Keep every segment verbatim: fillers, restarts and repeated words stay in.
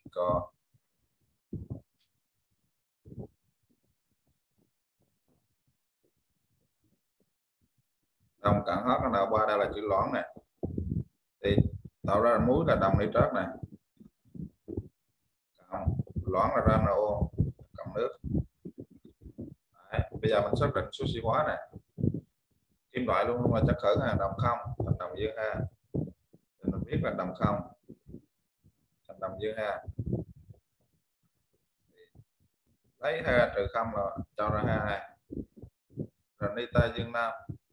co. Đồng cặn H N ba đây là chữ loãng này, thì tạo ra muối là đồng nitrat này, cộng loãng là ra NO cộng nước. Đấy, bây giờ mình xác định số oxy hóa này, kim loại luôn luôn là chất khởi ha, đồng không thành đồng dương ha, thì mình biết là đồng không thành đồng dương ha, lấy hai trừ không là cho ra hai, rồi nitơ dương nam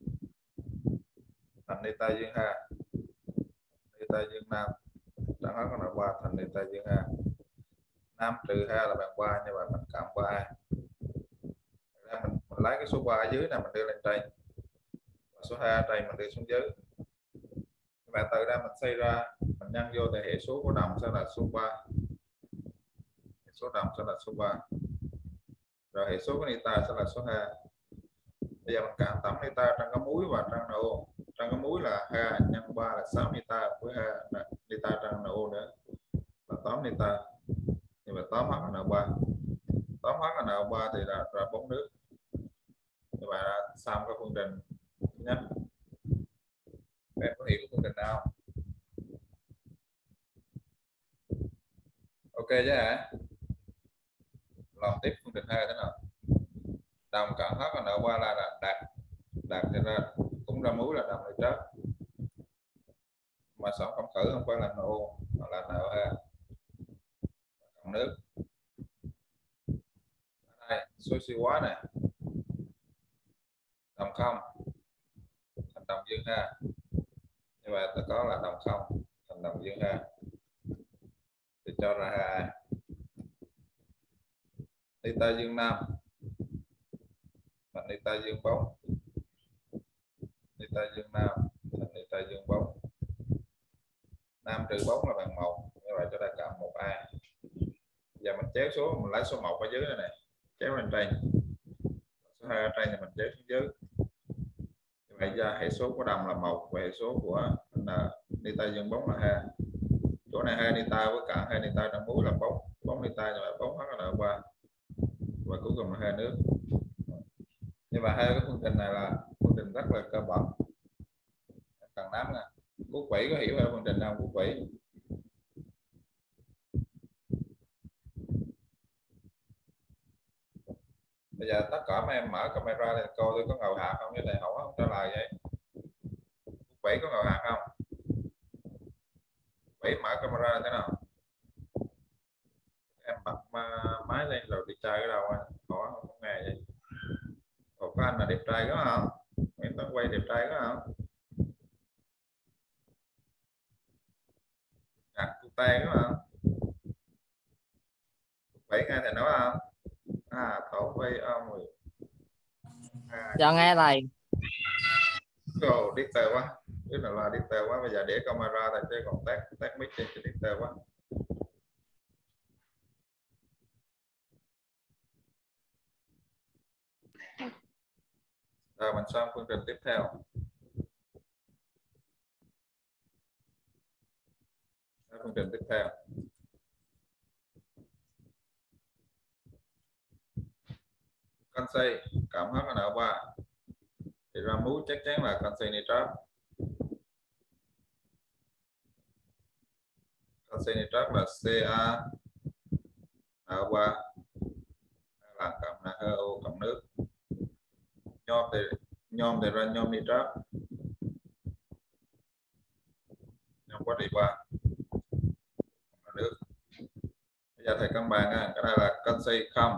thành nitơ dương hai, nitơ dương nam chẳng hết con ba thành nitơ dương hai, năm trừ hai là bằng ba, như vậy mình cộng ba. Mình, mình lấy cái số ba ở dưới này mình đưa lên trên, và số hai ở trên mình đưa xuống dưới. Và từ đây mình xây ra, mình nhân vô thì hệ số của đồng sẽ là số ba, hệ số đồng sẽ là số ba, rồi hệ số của nitơ sẽ là số hai. Bây giờ mình cộng tổng nitơ trong cái muối và trong NO. Trong cái muối là hai nhân ba là sáu nitơ, với hai nitơ trong NO nữa là tám nitơ. Nhưng mà tám H N ba, tám H N ba thì là ra bốn nước. Như vậy là xong cái phương trình thứ nhất. Em có hiểu phương trình nào? Ok chứ hả? Làm tiếp phương trình hai thế nào? Đồng cặn H N ba là, là đạt đạt thì ra cũng ra muối là đồng nitrat, mà sản phẩm khử không phải là NO mà là NO hai cộng nước. Ở đây số oxy hóa này, đồng không thành đồng dương ha, như vậy ta có là đồng không thành đồng dương ha, thì cho ra hai. Nitơ dương nam và nitơ dương bốn, nitơ dương nam thành nitơ dương bốn, năm trừ bốn là bằng một, như vậy cho ta cộng một a. Giờ mình chéo số, mình lấy số một ở dưới này, này chéo lên trên, số hai ở trên thì mình chéo xuống dưới. Như vậy ra hệ số của đồng là một và hệ số của nitơ dương bốn là hai. Chỗ này hai nitơ với cả hai nitơ trong muối là bốn, bốn nitơ, như vậy bốn H N ba, và cuối cùng là hai nước. Như vậy hai cái phương trình này là phương trình rất là cơ bản, cần nắm nè. Quốc Vĩ có hiểu về phương trình không? Quốc Vĩ bây giờ tất cả mấy em mở camera này coi tôi có ngầu hạt không, như này hỏi không trả lời vậy. Quốc Vĩ có ngầu hạt không? Vĩ mở camera thế nào? Em bật máy lên rồi đi chơi ở đâu anh? Hỏi không có nghe vậy. Ủa, có anh là đẹp trai có không? Nguyễn Tấn Quay đẹp trai có không? À, cô tay có không? Vĩ nghe thầy nói không? À, thổ vi ông rồi. À, Dạ nghe thầy. Ồ, điếc tờ quá. Biết là là điếc tờ quá. Bây giờ để camera thầy chơi còn tắt tắt mic trên điếc tờ quá. Rồi mình sang phương trình tiếp theo. Phương trình tiếp theo. Canxi cộng H N ba thì ra muối chắc chắn là canxi nitrat. Canxi nitrat là Ca N ba là cộng H O cộng nước. Nhôm thì nhôm thì ra nhôm nitrat. Nhôm có đi ba nước. Bây giờ thầy cân bằng ha, cái này là canxi không,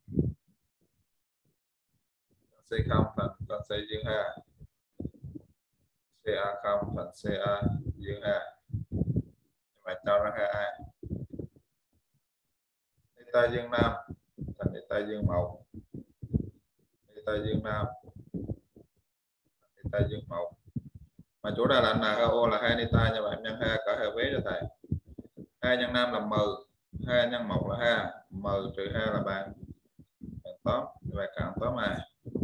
canxi không thành canxi dương hai, Ca không thành Ca dương hai, nhưng mà cho ra hai a. Nitơ dương nam thành nitơ dương một, nitơ dương nam, nitơ dương một, mà chỗ đây là N H O là hai nitơ, như vậy nhân hai cả hai vế cho thầy. Hai nhân năm là mười, hai nhân một là hai, mười trừ hai là bằng bằng tám, như vậy cộng tám a.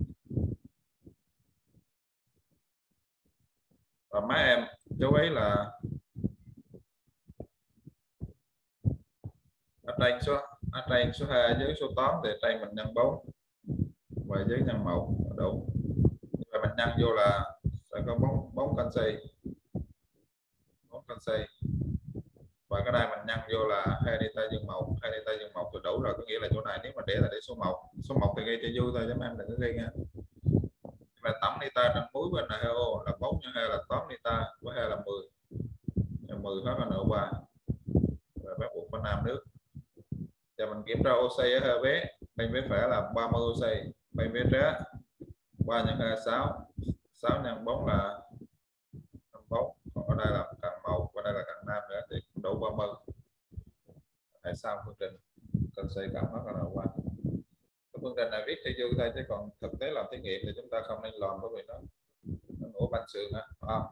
Và mấy em chú ý là trên số ở trên số hai dưới số tám thì trên mình nhân bốn và dưới nhân một đủ. Và mình nhân vô là sẽ có bốn bốn canxi, bốn canxi. Và cái đây mình nhân vô là hai nitơ dương một, hai nitơ dương một thì đủ rồi, có nghĩa là chỗ này nếu mà để là để số một, số một thì ghi cho vui thôi chứ em đừng có ghi nha. Và tổng nitơ trên muối bên này HO là bốn nhân hai là tám nitơ, với hai là mười, mười hết là nợ ba, và bắt buộc phải nam nước. Giờ mình kiểm tra oxy ở hai vế, bên vế phải là ba mươi oxy, bên vế trái ba nhân hai sáu, sáu nhân bốn là năm mươi bốn, còn ở đây là cần một, ở đây là cần năm nữa thì đủ ba mươi. Tại sao phương trình canxi cộng hết là qua. Phương trình này viết cho vui thôi chứ còn thực tế làm thí nghiệm thì chúng ta không nên làm, bởi vì nó nó nổ banh xương á, không?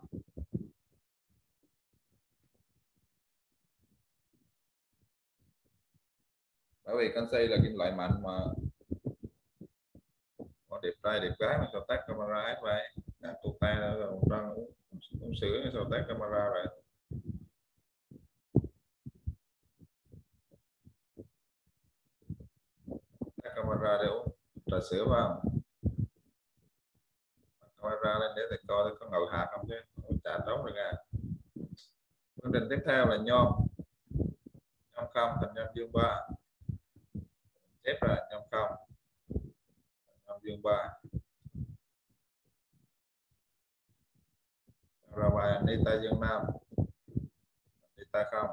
Bởi vì canxi là kim loại mạnh mà có đẹp trai đẹp gái mà sao tắt camera hết vậy, tụt tay rồi đang uống, uống sữa sao tắt camera rồi. Tắt camera để uống trà sữa vào, camera lên để thầy coi có ngồi hạ không chứ chả trống được à. Phương trình tiếp theo là nhôm, nhôm không thành nhôm dương ba, chép là nhôm không nhôm dương ba, rồi bài nitơ dương năm, nitơ không.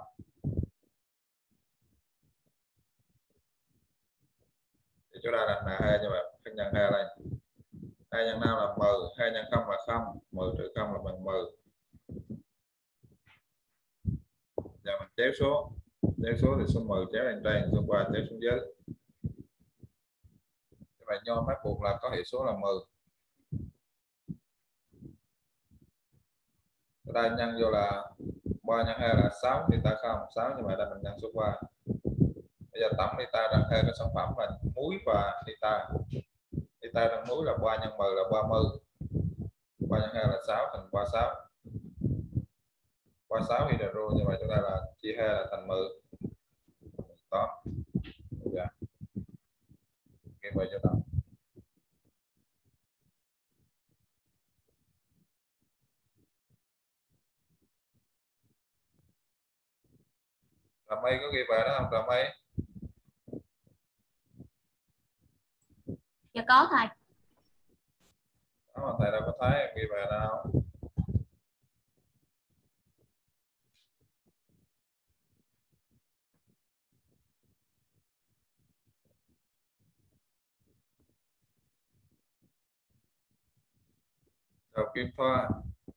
Thì chỗ đây là n hai như vậy, cái nhân hai đây, hai nhân năm là mười, hai nhân không là không, mười trừ không là bằng mười. Giờ mình chéo số, chéo số thì số mười chéo lên trên, số ba chéo xuống dưới. Như vậy nhôm bắt buộc là có hệ số là mười. Ở đây nhân vô là ba nhân hai là sáu, nitơ không, sáu, như vậy là mình nhân số ba. Bây giờ tổng nitơ trong hai cái sản phẩm là muối và nitơ. Nitơ trong muối là ba nhân mười là ba mươi, ba nhân hai là sáu thành ba mươi sáu, ba mươi sáu hydro, như vậy chúng ta là chia hai là thành mười. Đó. Dạ. Cái vậy cho nào. Trà mây có ghi bài đó không Trà mây? Dạ có thầy. Đó mà thầy đâu có thấy em ghi bài nào. Rồi kim thoa.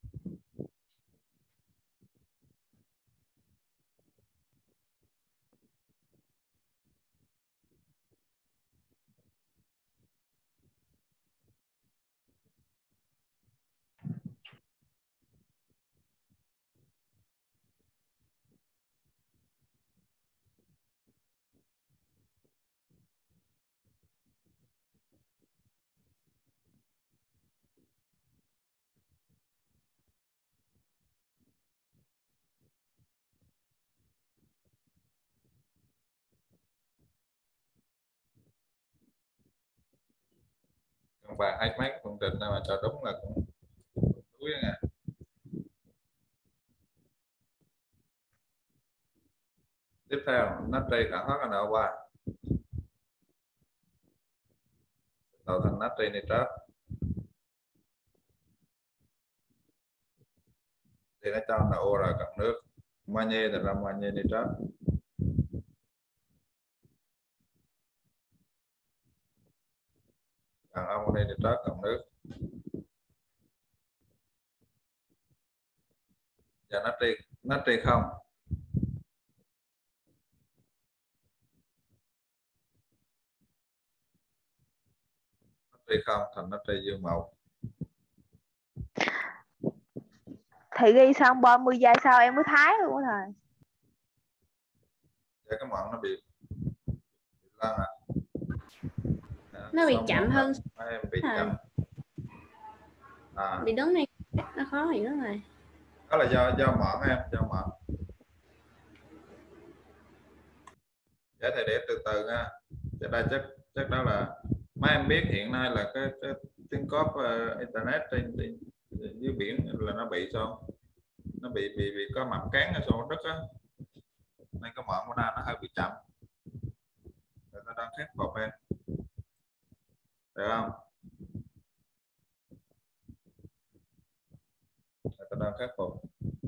Còn bài hai mấy cái phương trình nào mà cho đúng là cũng đuối nha. Tiếp theo natri khẳng hóa N O ba tạo thành natri nitrat, thì nó cho NO là cộng nước, magie là ra magie nitrat, bằng ammoni nitrat cộng nước. Và natri natri không, natri không thành natri dương một. Thầy ghi xong ba mươi giây sau em mới thái luôn á thầy. Để cái mọn nó bị, bị lăn à. À, Nó bị chậm hơn. Em bị chậm. À. Bị đứng này nó khó hiểu rồi. Đó là do do mọn em, do mọn. Để thầy để từ từ nha. Chắc đây chắc chắc đó là mấy em biết hiện nay là cái, cái tiếng cóp uh, internet trên, trên dưới biển là nó bị sao? Nó bị bị bị có mặn cán ở sau đất á, nên cái mọn của nó nó hơi bị chậm. Người ta đang khắc phục em, được không? Người ta đang khắc phục.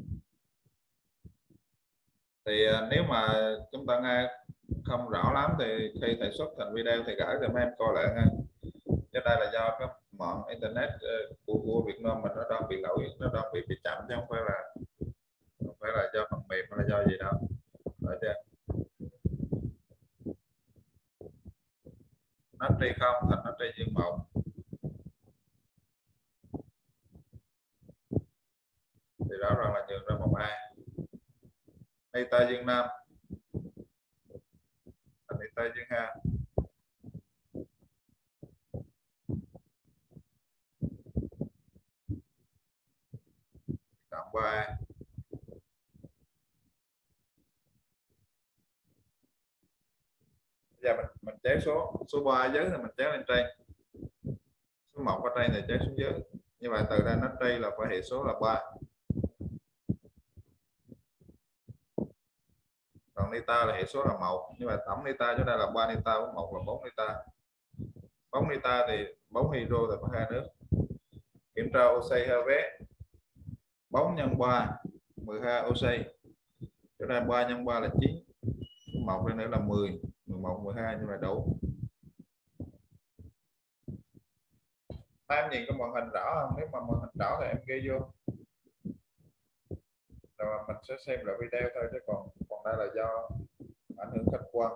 Thì uh, nếu mà chúng ta nghe không rõ lắm thì khi thầy xuất thành video thì gửi cho mấy em coi lại nha. Chứ đây là do cái mạng internet uh, của, của Việt Nam mình nó đang bị lỗi, nó đang bị bị chậm chứ không phải là không phải là do phần mềm hay là do gì đâu. Phải chưa? Natri không thành natri dương một. Thì rõ ràng là nhường ra một A. Nita dương nam thành nita dương hai. Cộng ba A. Bây giờ mình mình chéo số số ba dưới thì mình chéo lên trên, số một ở trên thì chéo xuống dưới. Như vậy từ đây natri là phải hệ số là ba. Còn nita là hệ số là một. Như vậy tổng nita chỗ đây là ba nita với một là bốn nita. bốn nita thì bốn hydro thì có hai nước. Kiểm tra oxy hơi vé. bốn nhân ba mười hai oxy. Chỗ đây ba nhân ba là chín. một đây nữa là mười, mười một, mười hai như vậy đủ. Em nhìn cái màn hình rõ không? Nếu mà màn hình rõ thì em ghi vô. Rồi mình sẽ xem lại video thôi, chứ còn còn đây là do ảnh hưởng khách quan.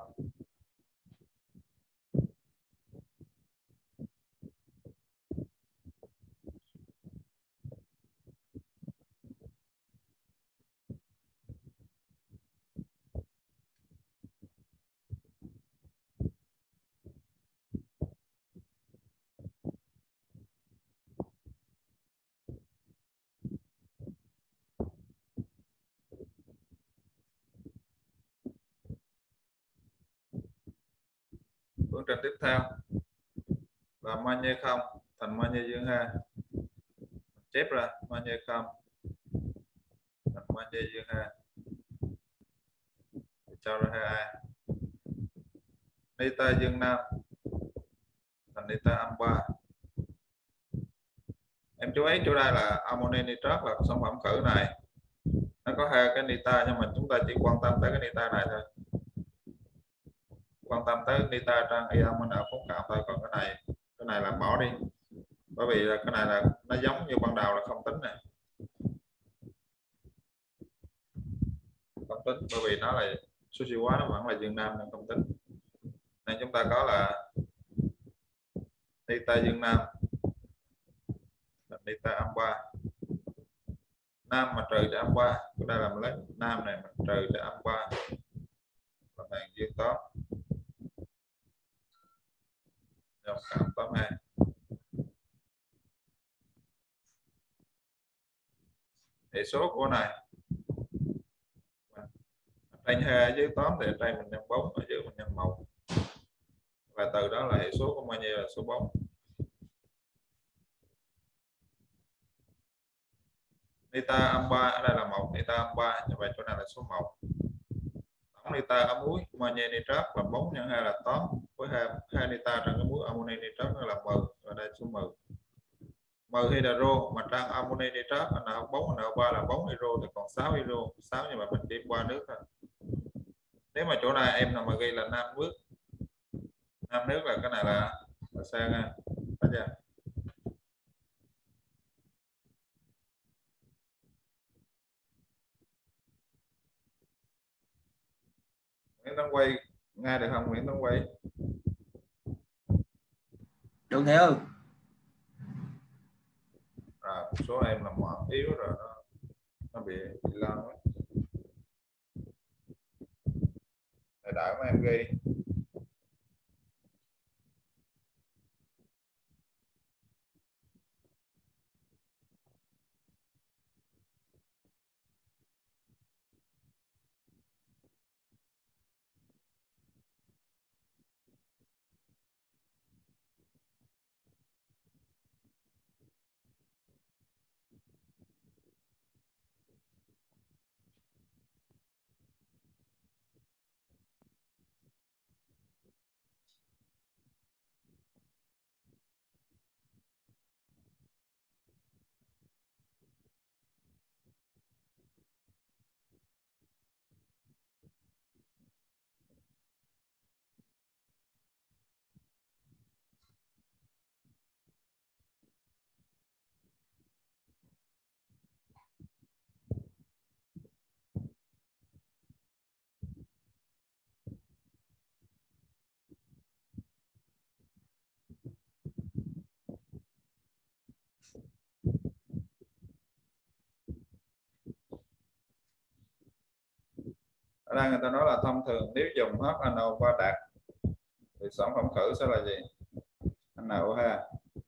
Phương trình tiếp theo là magie không thành magie dương hai. Chép ra magie không thành magie dương hai. Cho ra hai A. Nita dương nam thành nita âm ba. Em chú ý chỗ đây là ammoni nitrat là sản phẩm khử này, nó có hai cái nita nhưng mà chúng ta chỉ quan tâm tới cái nita này thôi, quan tâm tới nita trang ion bên nào phóng cạo thôi. Còn cái này cái này là bỏ đi, bởi vì là cái này là nó giống như ban đầu là không tính này, không tính bởi vì nó là sushi hóa, nó vẫn là dương nam nên không tính. Nên chúng ta có là nita dương nam nita âm ba. Nam mà trừ cho âm ba, cái đây là mình lấy nam này mình trừ cho âm ba là bằng dương tám. Dòng cảm tám A. Hệ số của này trên hai dưới tám thì ở đây mình nhân bốn, ở dưới mình nhân một, và từ đó là hệ số của magie là số bốn. Nita âm ba ở đây là một, nita âm ba, như vậy chỗ này là số một. Tổng nita ở muối magie nitrat là bốn nhân hai là tám, với hai, hai nita trong cái muối ammoni nitrat là mười, và đây số mười. mười hydro mà trang ammoni nitrat N O bốn N O ba là bốn hydro thì còn sáu hydro, sáu nhưng mà mình chỉ qua nước thôi. Nếu mà chỗ này em nào mà ghi là nam nước, nam nước là cái này là, là sang nha, phải chưa? Nguyễn Tấn Quay nghe được không? Nguyễn Tấn Quay được thầy ơi. À, một số em là mỏng yếu rồi nó nó bị, bị lan quá. Thầy đợi mấy em ghi. Ở đây người ta nói là thông thường nếu dùng hát en o ba đạt thì sản phẩm khử sẽ là gì? en o hai.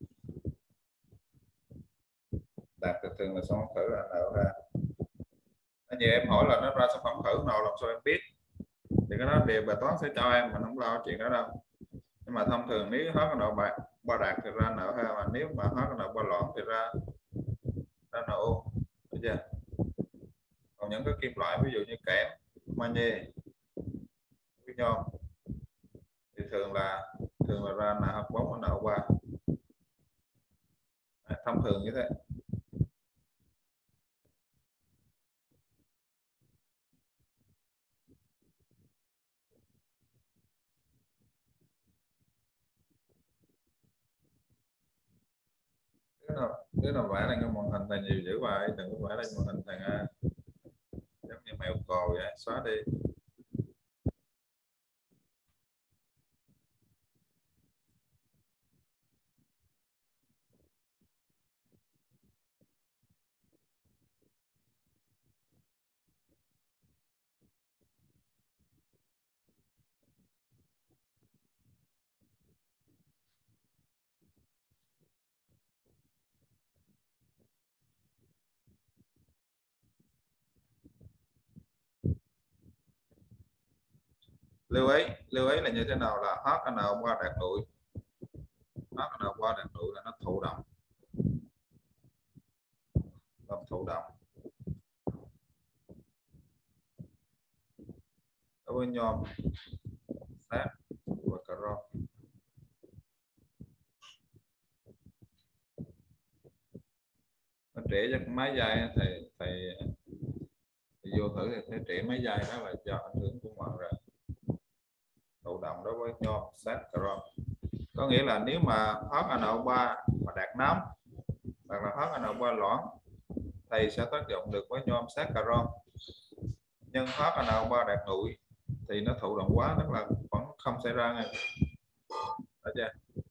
Đạt thì thường là sản phẩm khử là en o hai. Như em hỏi là nó ra sản phẩm khử nào làm sao em biết? Thì cái đó đề bài toán sẽ cho em, mình không lo chuyện đó đâu. Nhưng mà thông thường nếu hát en o ba đạt thì ra en o hai, mà nếu mà hát en o ba loãng thì ra ra en o. Được chưa? Còn những cái kim loại ví dụ như kẽm, magie, với nhôm thì thường là thường là ra en hát bốn, en o ba. Thông thường như thế. Đứa nào, đứa nào vẽ lên cái màn hình này nhiều dữ vậy, đừng có vẽ lên màn hình thằng A giống như mèo cò vậy, xóa đi. Lưu ý lưu ý là như thế nào là hát en o ba đạt bụi. hát en o ba đạt bụi là nó thụ động, làm thụ động. Đối với nhôm, sắt và carbon, nó trễ cho máy dây thì thầy, thì vô thử thì thấy trễ máy dây đó là do ảnh hưởng của mọi rồi. Thụ động đối với nhôm, sắt, carbon. Có nghĩa là nếu mà hát en o ba mà đạt nóng hoặc là hát en o ba loãng thầy sẽ tác dụng được với nhôm, sắt, carbon. Nhưng hát en o ba đạt bụi thì nó thụ động quá, tức là vẫn không xảy ra ngay. Được chưa?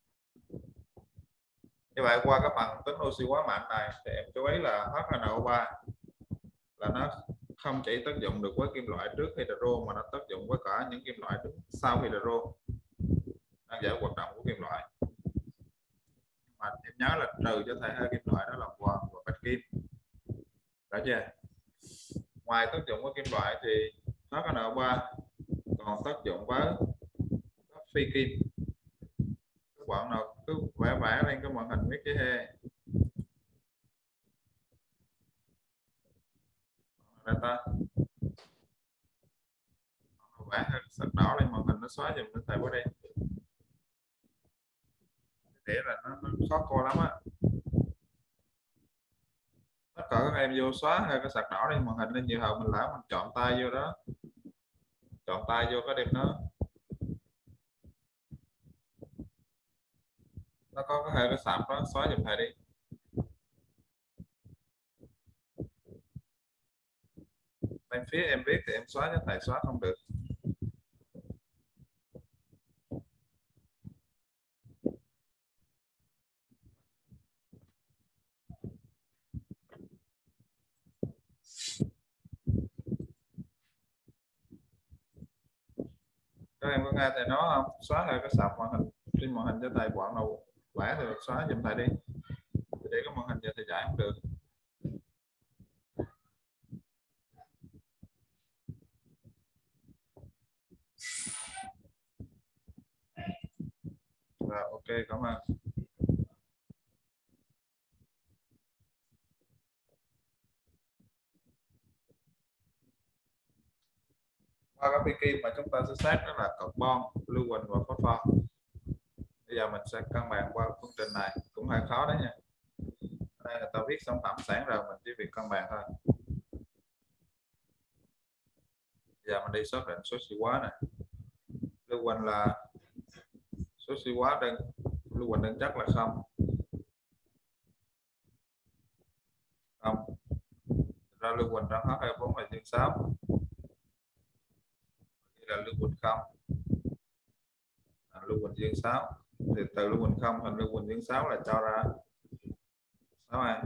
Như vậy qua các bằng tính oxy hóa mạnh này thì em chú ý là hát en o ba là nó không chỉ tác dụng được với kim loại trước hydro mà nó tác dụng với cả những kim loại đứng sau hydro, đang giải hoạt động của kim loại. Mà em nhớ là trừ cho thầy hai kim loại đó là vàng và bạch kim. Được chưa? Ngoài tác dụng với kim loại thì hát en o ba còn tác dụng với các phi kim. Các bạn nào cứ vẽ vẽ lên cái màn hình viết chữ he data vẽ sắc đỏ lên màn hình nó xóa dùm cho thầy qua đây để là nó, nó khó coi lắm á. Tất cả các em vô xóa hay cái sạc đỏ lên màn hình lên nhiều hồi mình lỡ mình chọn tay vô đó, chọn tay vô cái đêm đó nó có cái hai cái sạp đó, xóa giùm thầy đi. Bên phía em viết thì em xóa cho thầy xóa không được. Các em có nghe thầy nói không? Xóa hai cái sạp màn hình trên màn hình cho thầy, bọn nào vẽ thì xóa giùm thầy đi để cái màn hình cho thầy giải không được. Rồi, ok, cảm ơn. Qua các phi kim mà chúng ta sẽ xét đó là carbon, lưu huỳnh và phosphor. Bây giờ mình sẽ cân bằng qua phương trình này, cũng hơi khó đấy nha. Đây là ta viết sản phẩm sẵn rồi, mình chỉ việc cân bằng thôi. Bây giờ mình đi xác định số oxy hóa này. Lưu huỳnh là số oxy hóa đơn, lưu huỳnh đơn chất là không. Không. Ra lưu huỳnh trong H hai bốn là dương sáu. Đây là lưu huỳnh không. À, lưu huỳnh dương sáu. Thì từ lưu huỳnh không thành lưu huỳnh dương sáu là cho ra sáu A.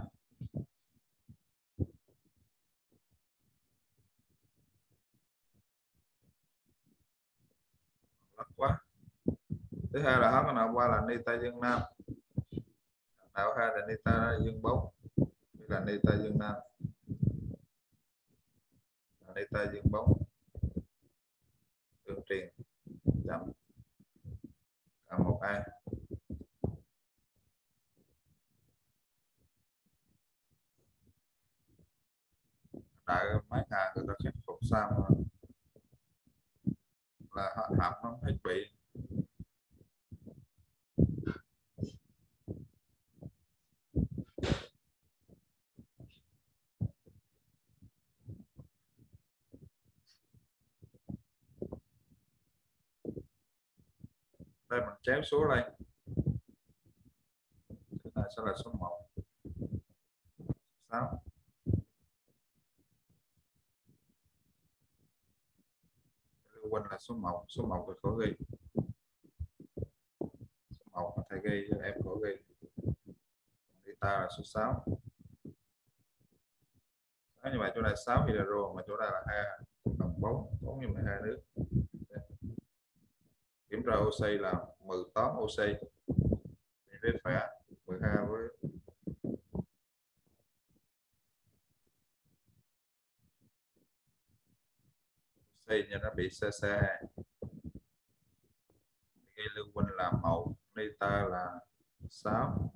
Ít quá. Thứ hai là hết nào qua là ni ta dương nam. Nào hai là ni ta dương bốn. Đây là ni ta dương nam. Ni ta dương bốn. Tương truyền chấm cộng một a. Đại mấy ngày người ta khắc phục xong là họ hạp nó hết bị. Đây mình chéo số lên. Thứ này sẽ là số một. sáu. Lưu Huynh là số một. Số một thì khổ ghi. Số một thầy ghi cho em khổ ghi. Thì ta là số sáu. Đó, như vậy chỗ này sáu hydro mà chỗ này là hai cộng bốn. bốn nhân hai nước. Kiểm tra oxy là mười tám oxy. Với phải mười hai với oxy cho nó bị xa xa. Ghi Lưu Huynh là một, nita là sáu.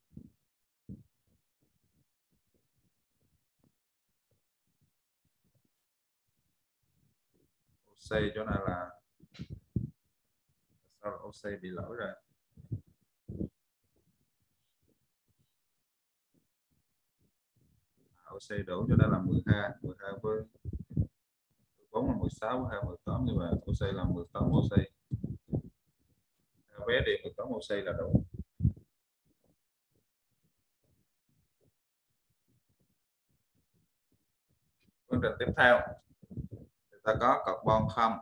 Oxy chỗ này là sao là oxy bị lỗi rồi. Oxy đủ cho đây là mười hai, mười hai với bốn là mười sáu, hai mười tám, như vậy oxy là mười tám oxy. Vé điện mười tám oxy là đủ. Phương trình tiếp theo người ta có carbon không,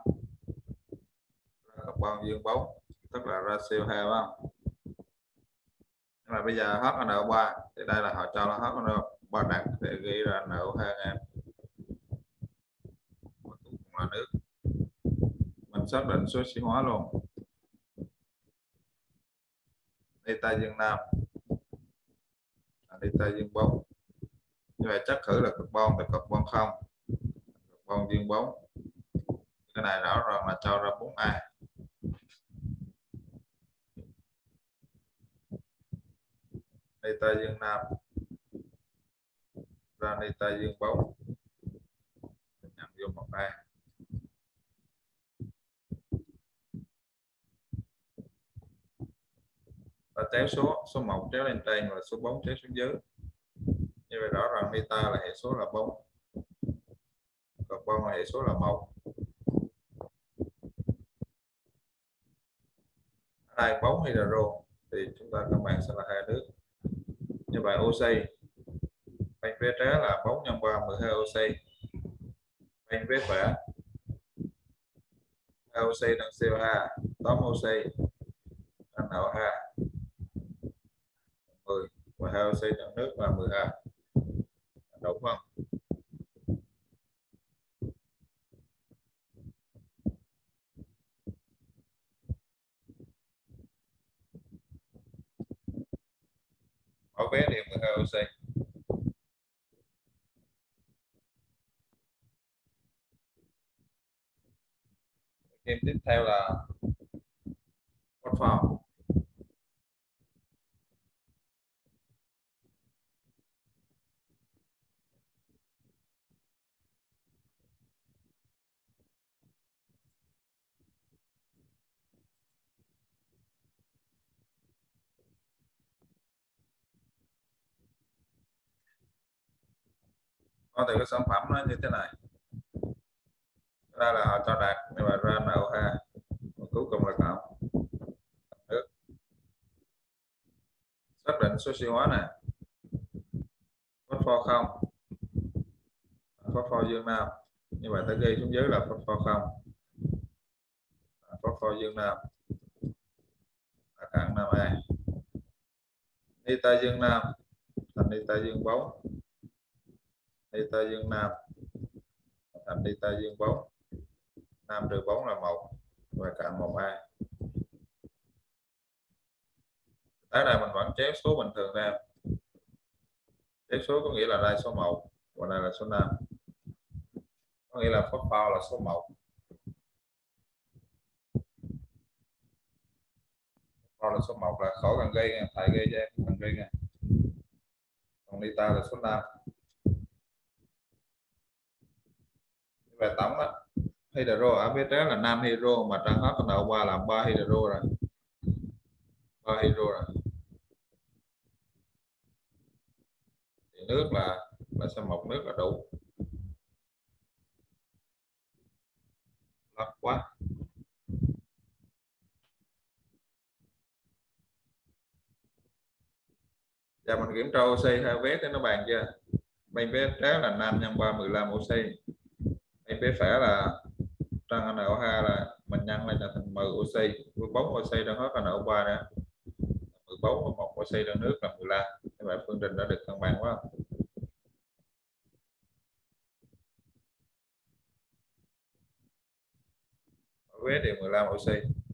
carbon dương bốn, tức là ratio hai phải không? Nhưng mà bây giờ hát en o ba thì đây là họ cho là hát en o ba đặc để ghi ra en o hai em. Cuối cùng là nước. Mình xác định số oxy hóa luôn. Nita dương nam, nita dương bốn. Như vậy chắc khử là carbon từ carbon không, carbon dương bốn. Cái này rõ ràng là cho ra bốn a. Nita dương nam ra nita dương bốn, nhận vô một a. Ta chéo số số một chéo lên trên và số bốn chéo xuống dưới. Như vậy rõ ràng nita là hệ số là bốn, carbon là hệ số là một. Hai bốn hydro thì chúng ta các bạn sẽ là hai nước. Như vậy oxy bên phía trái là bốn nhân ba mười hai oxy, bên phía phải hai oxy đang xê o hai, tám oxy đang en o hai, mười và hai oxy trong nước là mười hai. Đúng không? Ở vé điện mười hai oxy. Game tiếp theo là phosphor. Có thể cái sản phẩm nó như thế này. Đây là họ cho đạt, nhưng mà ra en o hai, cuối cùng là cộng nước. Xác định số oxy hóa này. Phosphor không, phosphor dương nam. Như vậy ta ghi xuống dưới là phosphor không, phosphor dương nam là cặn năm a. Nita dương nam thành nita dương bốn, nita dương nam thành nita dương bốn. Nam trừ bốn là một. và cạnh một a. Tới đây mình vẫn chép số bình thường ra. Chép số có nghĩa là đây số một và đây là số năm. Có nghĩa là phốt pho là số một. Pho là số một là khỏi cần ghi nha, thầy ghi cho em cần ghi nha. Còn delta là số năm. Về tổng đó, hydro ở phía trước là năm hydro mà trong hết nợ qua là ba hydro rồi. ba hydro rồi. Thì nước là là số một nước là đủ. Lắc quá. Giờ mình kiểm tra oxy hai vế thì nó bàn chưa? Bên phía trái là năm nhân ba mười lăm oxy. Bên phía phải là trong en o hai là mình nhân lên là thành mười oxy, mười bốn oxy trong hết en o ba nè. mười bốn và một oxy trong nước là mười lăm. Như vậy phương trình đã được cân bằng quá. Vế đều mười lăm oxy.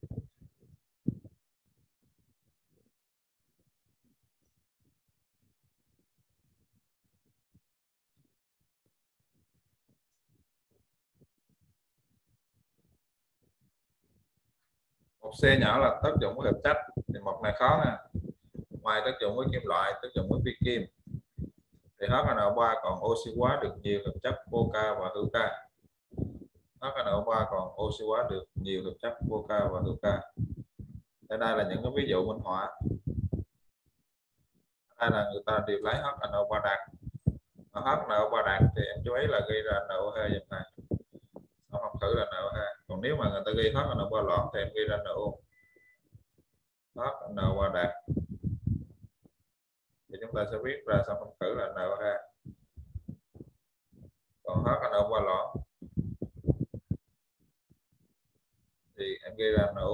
Một C nhỏ là tác dụng với hợp chất, thì một này khó nè. Ngoài tác dụng với kim loại, tác dụng với vi kim, thì hát en o ba còn oxy hóa được nhiều hợp chất vô ca và hữu ca. hát en o ba còn oxy hóa được nhiều hợp chất vô ca và hữu ca. Đây, đây là những cái ví dụ minh họa. Đây là người ta đều lấy hát en o ba đặc. Mà hát en o ba đặc thì em chú ý là ghi ra en o hai dùm này. Xong học thử là en o hai. Còn nếu mà người ta ghi hát en o ba loãng thì em ghi ra en o. hát en o ba đặc. Thì chúng ta sẽ viết ra xong học thử là en o hai. Còn hát en o ba loãng thì em ghi ra en o.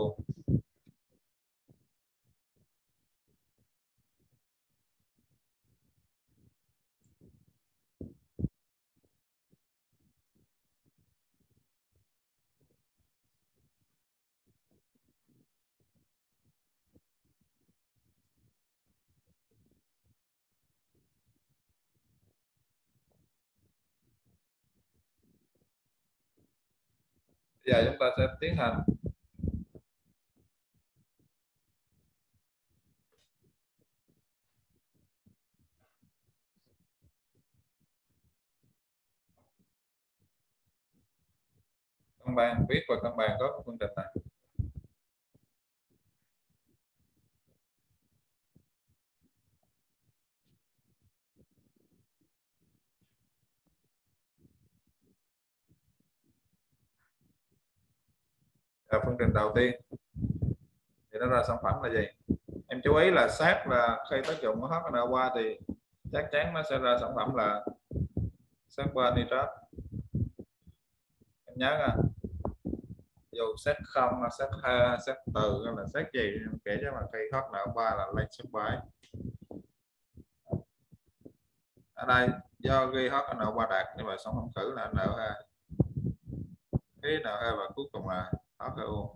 Bây giờ chúng ta sẽ tiến hành cân bằng, viết và cân bằng có phương trình này. Là phương trình đầu tiên thì nó ra sản phẩm là gì? Em chú ý là sát là khi tác dụng của hát en o ba thì chắc chắn nó sẽ ra sản phẩm là sát ba nitrat. Em nhớ nha, dù sát không là sát hai, sát từ hay là sát gì kể cho mà khi hát en o ba là lên sát bảy. Ở đây do ghi hát en o ba đạt nhưng mà sản phẩm thử là en o hai. Cái en o hai và cuối cùng là hát hai o.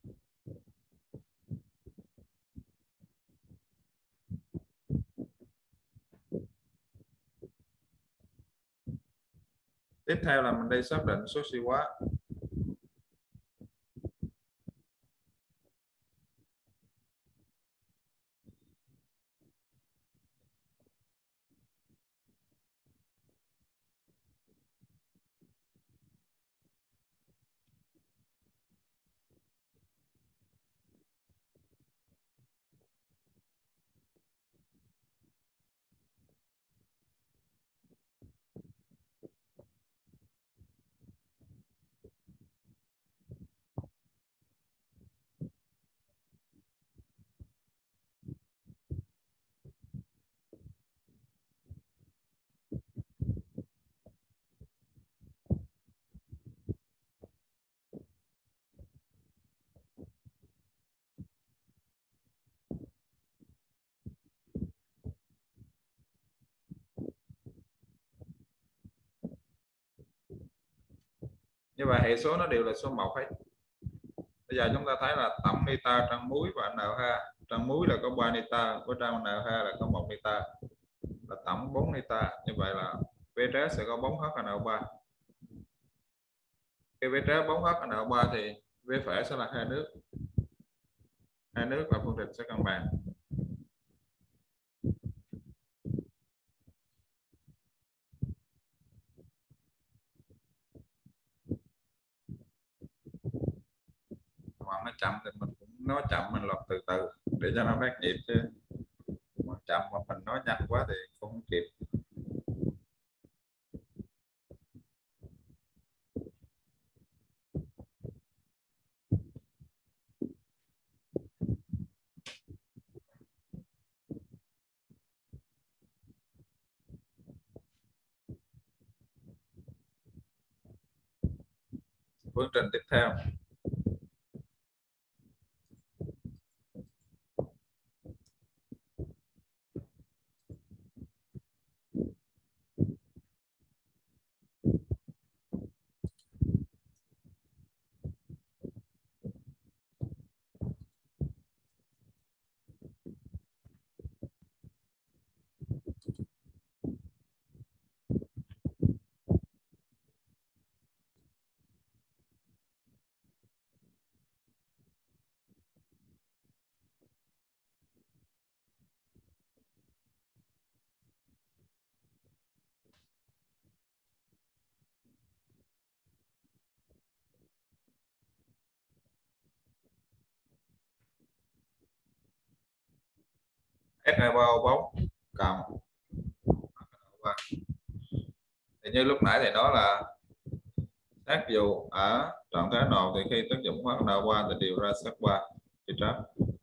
Tiếp theo là mình đi xác định số oxy hóa. Như vậy hệ số nó đều là số một hết. Bây giờ chúng ta thấy là tổng nitơ trong muối và en hai. Trong muối là có ba nitơ, với trong en hai là có một nitơ, là tổng bốn nitơ. Như vậy là pH sẽ có bốn H en O ba. Khi pH bốn H en O ba thì V phải sẽ là hai nước. Hai nước và phương trình sẽ cân bằng. Mà nó chậm thì mình cũng nói chậm, mình lọc từ từ để cho nó bắt nhịp, chứ mà chậm mà mình nói nhanh quá thì cũng không kịp. Phương trình tiếp theo. S hai ba O bốn cộng thì như lúc nãy thì nó là xác dù ở trạng thái nào thì khi tác dụng hóa en ba thì đều ra xác ba thì tráp.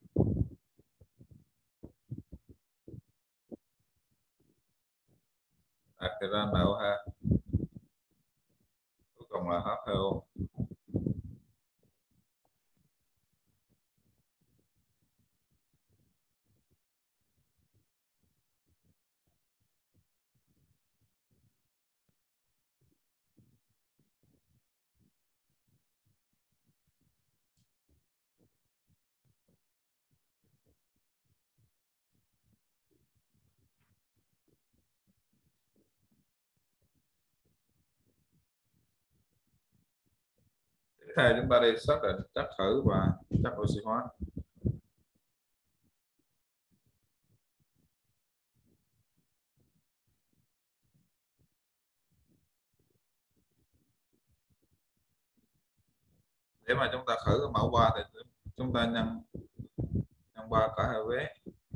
Đạt thì ra en hai, cuối cùng là H hai O. Tiếp theo chúng ta đi xác định chất khử và chất oxy hóa. Để mà chúng ta khử cái mẫu ba thì chúng ta nhân nhân ba cả hai vế.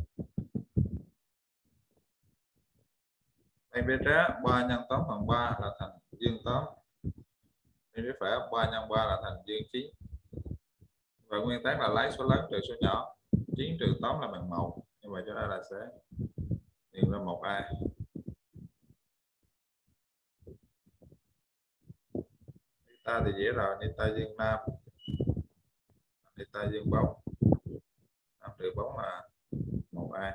Đây vế trái ba nhân tám phần ba là thành dương tám. Bên vế phải ba nhân ba là thành dương chín. Và nguyên tắc là lấy số lớn trừ số nhỏ. chín trừ tám là bằng một. Như vậy cho đây là sẽ hiện ra một A. Nita thì dễ rồi, nita dương nam, nita dương bốn, năm trừ bốn là một A.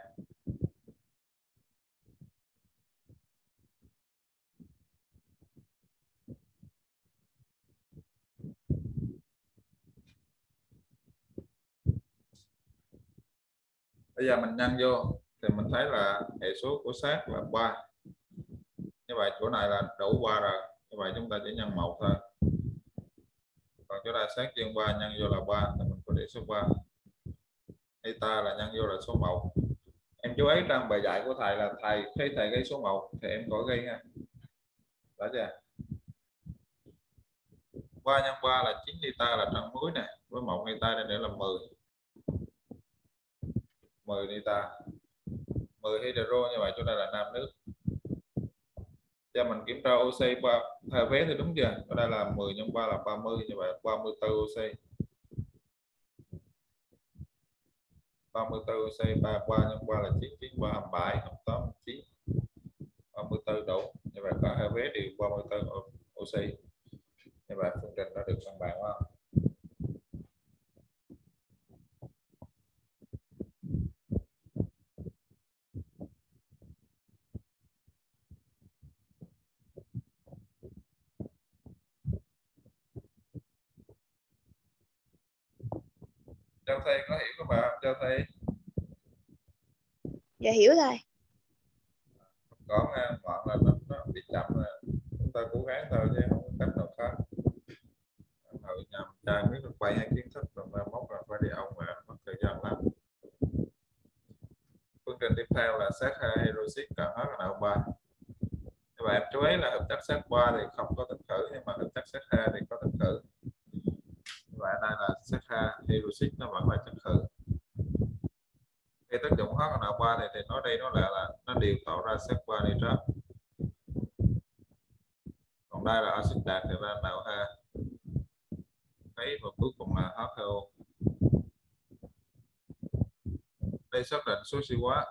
Bây giờ mình nhân vô thì mình thấy là hệ số của xác là ba. Như vậy chỗ này là đủ ba rồi. Như vậy chúng ta chỉ nhân một thôi. Còn chỗ này xác dương ba nhân vô là ba thì mình có để số ba. Nita là nhân vô là số một. Em chú ý trong bài dạy của thầy là thầy khi thầy ghi số một thì em có ghi nha. Đó chưa? ba nhân ba là chín nita là trong muối này, với một nita nên để là mười. mười nita. mười hydro, như vậy chỗ này là năm nước. Cho mình kiểm tra oxy qua theo vé thì đúng chưa? Ở đây là mười nhân ba là ba mươi, như vậy ba mươi tư oxy. ba mươi tư oxy, ba ba nhân ba là chín, chín ba mươi bảy, hai mươi tám, chín. ba mươi tư đủ. Như vậy cả hai vé đều ba mươi tư oxy. Như vậy phương trình đã được cân bằng không? Châu thầy có hiểu các bạn không Châu thầy? Dạ hiểu thầy. Có nghe ngọn là nó, nó bị chậm là chúng ta cố gắng thôi chứ không có cách nào khác. Hồi nhầm trai biết được quay hay kiến thức rồi mà mốt là phải đi ông mà mất thời gian lắm. Phương trình tiếp theo là xét hai hydroxit cần H N O ba. Các bạn chú ý là hợp chất sét ba thì không có tính khử nhưng mà hợp chất sét hai thì có tính khử. Và đây là sét hai hydroxit nó vẫn là chất khử. Khi tác dụng H N O ba thì, thì nó đây nó lại là nó đều tạo ra sét ba nitrat. Còn đây là axit đạt thì ra en o hai. Đấy, và cuối cùng là hát hai ô. Đây xác định số oxy hóa.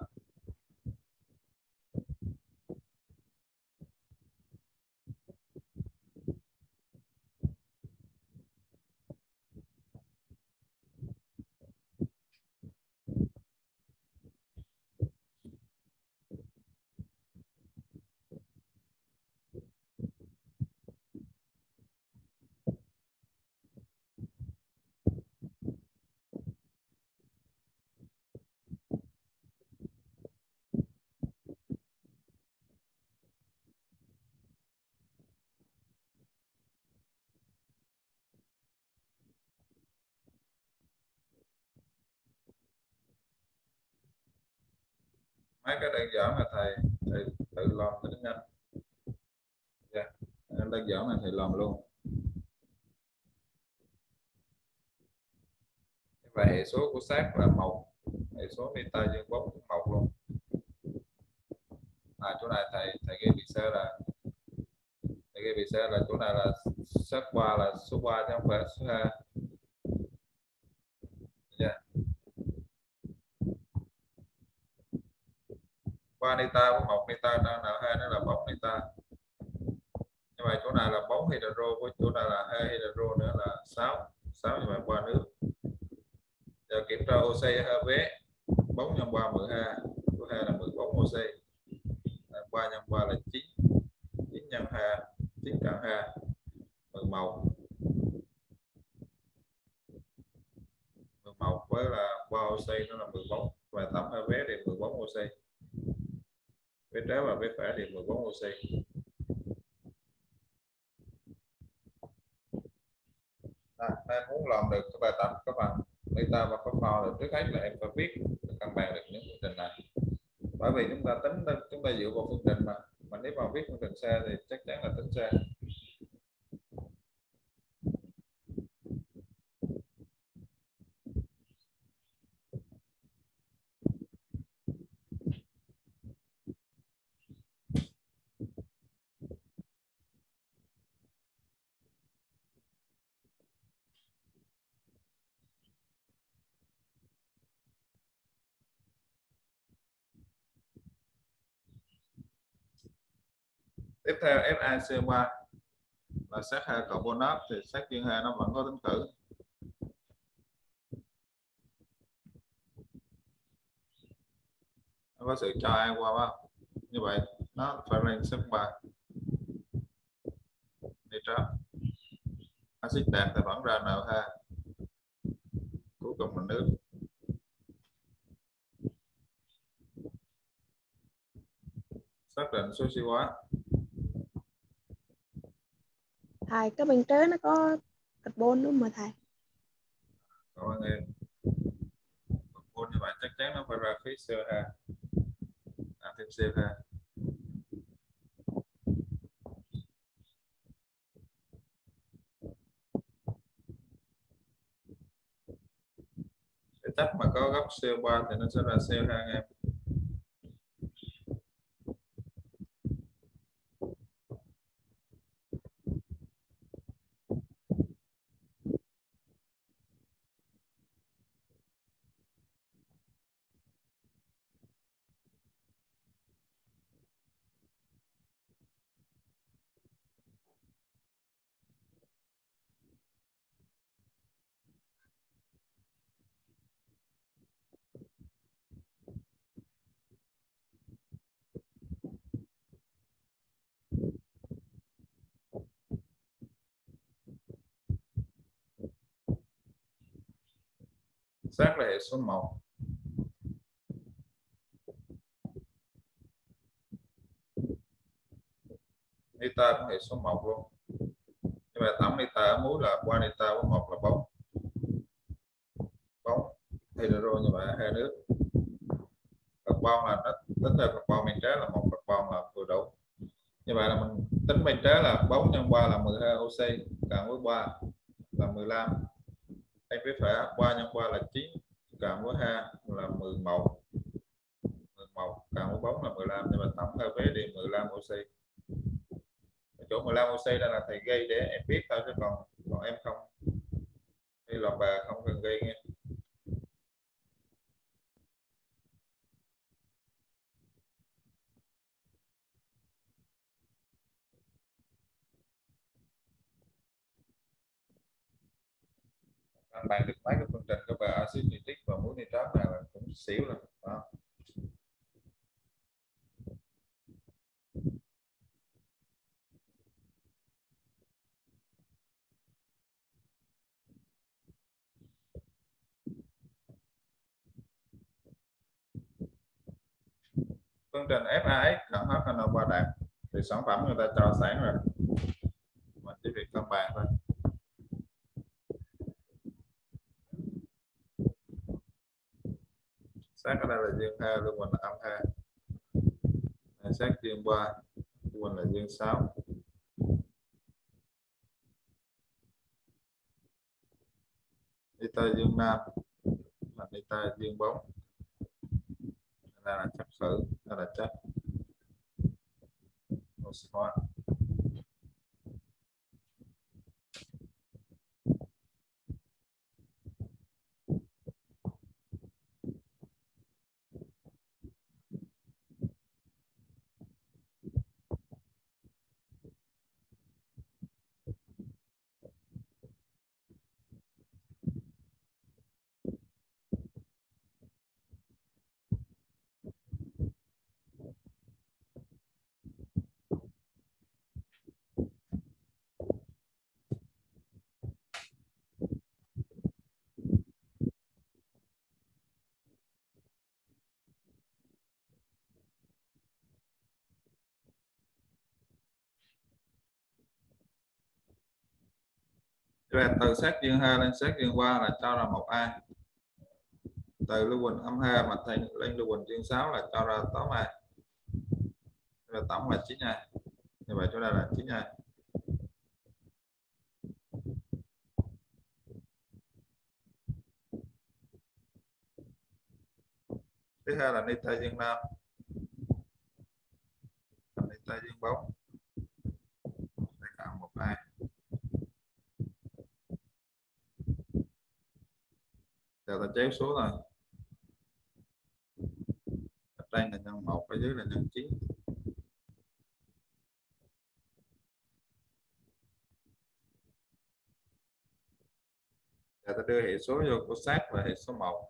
Mấy cái đơn giản là thầy thầy tự làm cho nó nhanh. Yeah. Đơn giản là thầy làm luôn. Và hệ số của sắt là một, hệ số nitơ dương bốn cũng một luôn. À chỗ này thầy thầy ghi bị sơ là thầy ghi bị sơ là chỗ này là sắt ba là số ba chứ không phải số hai. Yeah. ba nitơ với một nitơ đang là hai nó là bốn nitơ. Như vậy chỗ này là bốn hydro với chỗ này là hai hydro nữa là sáu, sáu như vậy ba nước. Giờ kiểm tra oxy hai vế bốn nhân ba mười hai, số hai là mười bốn oxy. ba nhân ba là chín, chín nhân hai, chín cộng hai, mười một. mười một với là ba oxy nó là mười bốn và tổng hai vế thì mười bốn oxy. Vế trái và vế phải thì mười bốn oxy. À, em muốn làm được cái bài tập các bạn data và có kho được trước hết là em phải viết căn bản được những phương trình này, bởi vì chúng ta tính chúng ta dựa vào phương trình mà mà nếu mà viết phương trình sai thì chắc chắn là tính sai. Tiếp theo FeC ba là sắt hai carbonat thì sắt dương hai nó vẫn có tính khử. Nó có sự cho ai qua không? Như vậy nó phải lên sắt ba nitrat. Axit đạt thì vẫn ra en hai. Cuối cùng là nước. Xác định số oxy hóa. Thầy cái bên trái nó có carbon đúng không mà thầy? Cảm ơn em. Carbon như vậy chắc chắn nó phải ra khí xê o hai. À, thêm xê o hai. Cái chất mà có góc xê o ba thì nó sẽ là xê o hai em. Sát là hệ số một. Nitơ cũng hệ số một luôn. Nhưng mà tổng nitơ ở muối là qua nitơ với một là bốn. Bốn hydro như vậy hai nước. Carbon là nó tính theo carbon biên chế là một carbon là vừa đủ. Như vậy là mình tính biên chế là bốn nhân ba là mười hai oxy cộng với ba là mười lăm. Em biết phải ba nhân ba là chín cộng với hai là mười một. mười một cộng với bốn là mười lăm, nhưng mà tổng theo vế thì mười lăm oxy. Chỗ mười lăm oxy đây là thầy ghi để em biết thôi, chứ còn còn em không đi làm bài không cần ghi nghe. Anh bạn được mấy cái phương trình của bài axit nitric và muối nitrat này là cũng xỉu rồi đó. Phương trình ép a ích cộng hát en o ba đạt thì sản phẩm người ta cho sẵn rồi, mình chỉ việc cân bằng thôi. Sát ở đây là dương hai, lưu huỳnh là âm hai. Sát dương ba, lưu huỳnh là dương sáu. Nitơ dương năm là nitơ dương bốn. Đây là chất khử, đây là chất oxy hóa. Rồi từ sát dương hai lên sát dương ba là cho ra một A. Từ lưu huỳnh âm hai mà thành lên lưu huỳnh dương sáu là cho ra tám A. Rồi tổng là chín A. Như vậy chỗ đây là chín A. Thứ hai là nitơ dương năm, nitơ dương bốn. Đây cộng một A. Giờ ta chéo số rồi. Ở đây là nhân một, ở dưới là nhân chín. Giờ ta đưa hệ số vô của sát là hệ số một.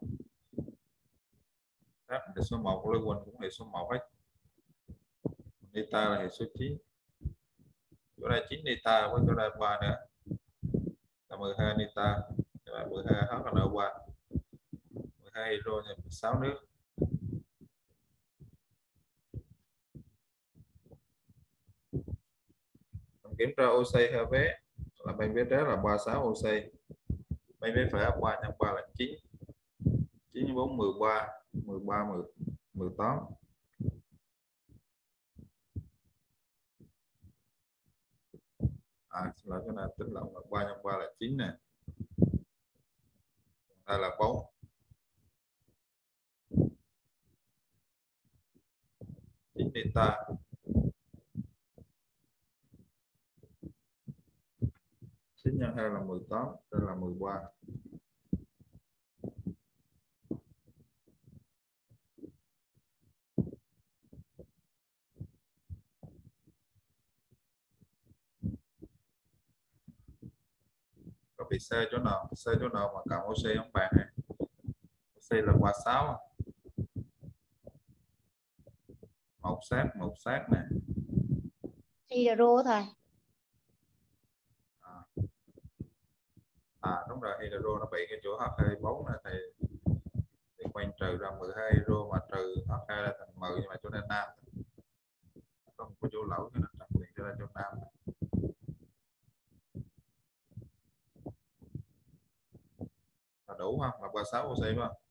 Sát hệ số một của lưu huỳnh cũng hệ số một hết. Nitơ là hệ số chín. Chỗ đây chín nitơ với chỗ đây ba nữa là mười hai nitơ, là mười hai hát en o ba, mười hai hydro là mười sáu nước. Mình kiểm tra oxy theo vế là bên vế trái là ba mươi sáu oxy, bên vế phải ba nhân ba là chín, chín nhân bốn mười ba, mười ba mười, mười tám. À, xin lỗi, cái này tính lộn là ba nhân ba là chín nè. Đây là bốn. chín nitơ. chín nhân hai là mười tám, đây là mười ba. Có bị C chỗ nào? C chỗ nào mà cộng oxy không bạn này? Oxy là ba mươi sáu. Một sát, một sát nè. Hydro thôi. À. À đúng rồi, hydro nó bị cái chỗ H hai bốn này thầy mự nhưng mà chỗ này nam, có một cái chỗ lẩu cho nên đặt liền cho ra chỗ nam. Là đủ không? Là qua sáu oxy phải không?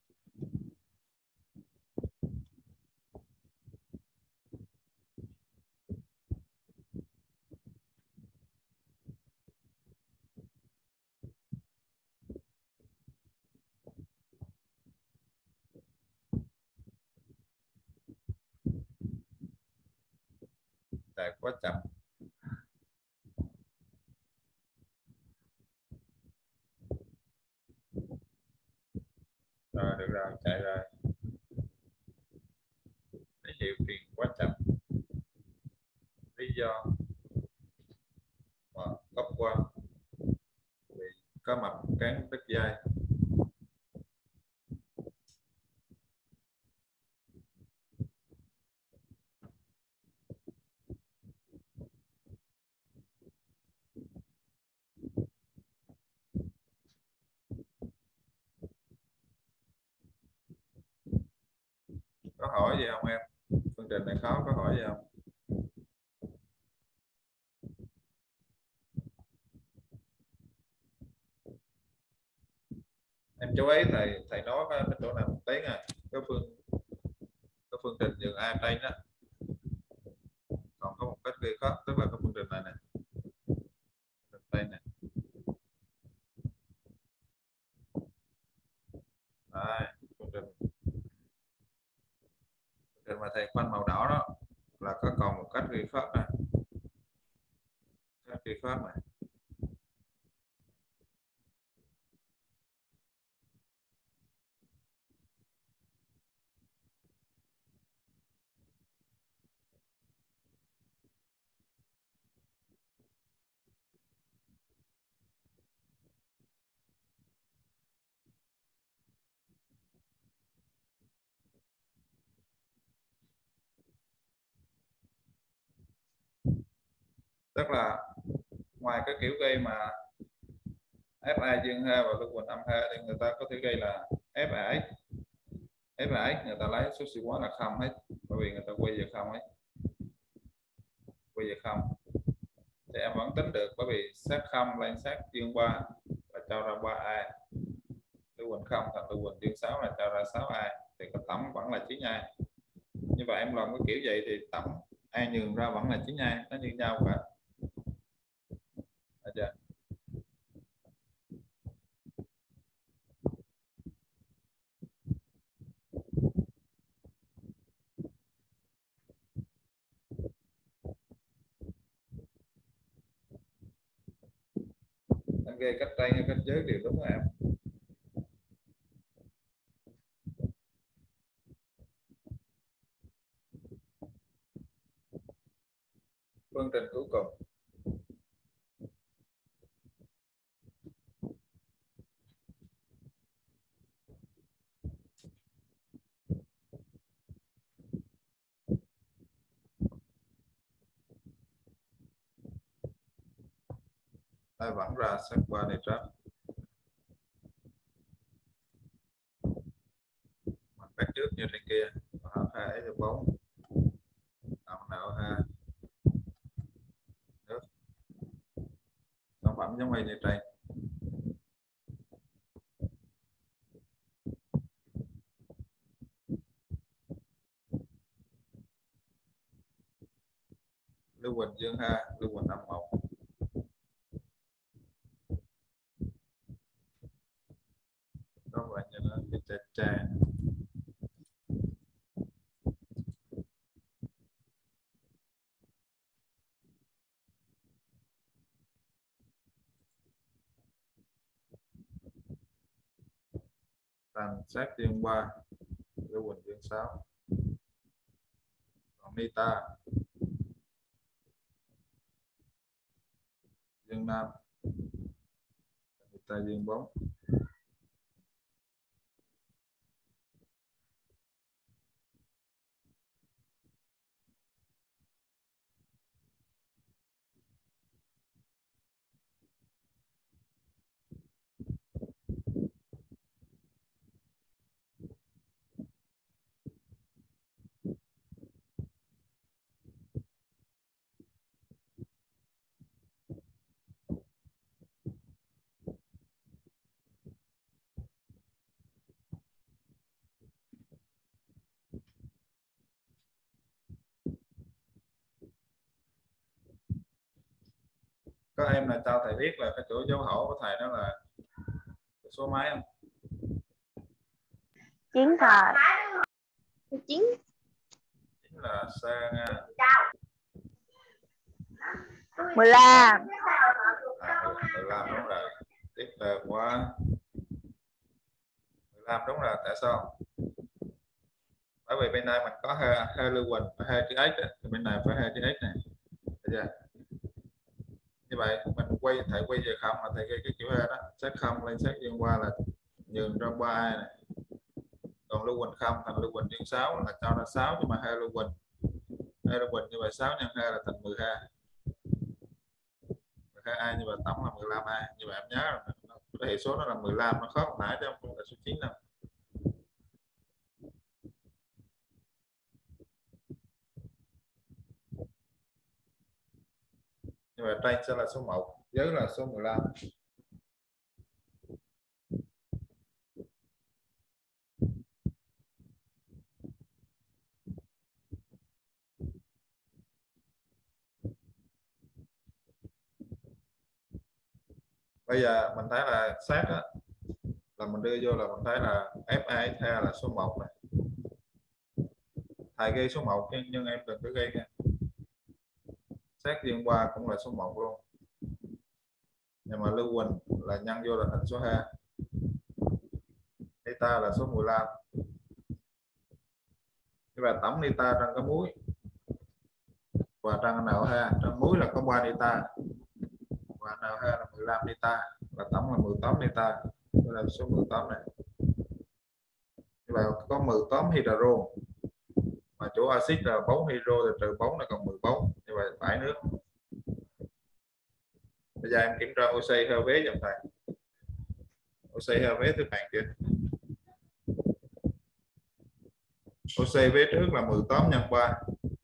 Chạy quá chậm. Rồi được rồi, chạy rồi. Tín hiệu truyền quá chậm. Lý do cấp qua vì có mặt cán đứt dây. Có hỏi gì không em? Phương trình này khó, có hỏi gì không? Em chú ý thầy thầy nói cái chỗ nào một tí nè, cái phương cái phương trình dừng a trên đó, còn có một cách ghi khác, tức là cái phương trình này nè, đây nè. Đây, phương trình phương trình mà thầy khoanh màu đỏ đó là có còn một cách ghi khác này, cách ghi khác này. Tức là ngoài cái kiểu gây mà Fa dương hai và lưu huỳnh âm hai thì người ta có thể gây là Fa Fa người ta lấy số siêu quá là không hết, bởi vì người ta quay về không ấy, quay về không thì em vẫn tính được, bởi vì sát không lên sát dương ba là cho ra ba a, lưu huỳnh không thành lưu huỳnh dương sáu là cho ra sáu a, thì cái tổng vẫn là chín a. Như vậy em làm cái kiểu vậy thì tổng a nhường ra vẫn là chín a, nó như nhau cả. Được chưa? Anh ghi cách trên hay cách dưới đều đúng rồi em. Phương trình cuối cùng ta vẫn ra sát qua nitrat, mình bắt trước như trên kia H hai S bốn cộng nợ ha nước, sản phẩm giống như trên. Lưu huỳnh dương hai, lưu huỳnh âm một. Đó vậy như nó cái cha cha. Thành sát dương ba, lưu huỳnh dương sáu. Còn nita dương năm, nita dương bốn. có em là cho thầy biết là cái chỗ dấu hỏi của thầy đó là số mấy không? Chín thầy. Chín. Chính là C nha. Mười lăm. À, mười lăm đúng rồi. Tiếp tục quá. mười lăm đúng rồi. Tại sao? Bởi vì bên này mình có hơi, hơi lưu huỳnh và hơi chữ x, thì bên này phải hơi chữ x này. Được chưa? Như vậy mình quay thầy quay về không là thầy ghi cái chữ hơi đó, xét không lên xét dương qua là nhường trong ba a này. Còn lưu huỳnh không thành lưu huỳnh dương sáu là cho ra sáu, nhưng mà hai lưu huỳnh hai lưu huỳnh như vậy sáu nhân hai là thành mười hai. mười hai a như vậy tổng là mười lăm a. Như vậy em nhớ rồi, cái hệ số nó là mười lăm, nó khó không nãy chứ không là số chín đâu. Như vậy trên sẽ là số một, dưới là số mười lăm. Bây giờ mình thấy là xét á, là mình đưa vô là mình thấy là ép a ích hai là số một này. Thầy ghi số một nhưng, nhưng em đừng có ghi nha. Xét liên qua cũng là số một luôn. Nhưng mà lưu huỳnh là nhân vô là thành số hai. Theta là số mười lăm. Như vậy tổng theta trong cái muối và trong en o hai, trong muối là có ba theta và en o hai là mười lăm theta, là tổng là mười tám theta. Đây là số mười tám này. Như vậy có mười tám hydro, mà chỗ axit là bốn hydro thì trừ bốn là còn mười bốn. Như vậy bảy nước. Bây giờ em kiểm tra oxy hơi vế dòng thầy. Oxy hơi vế thứ bàn kia. Oxy vế trước là mười tám nhân ba.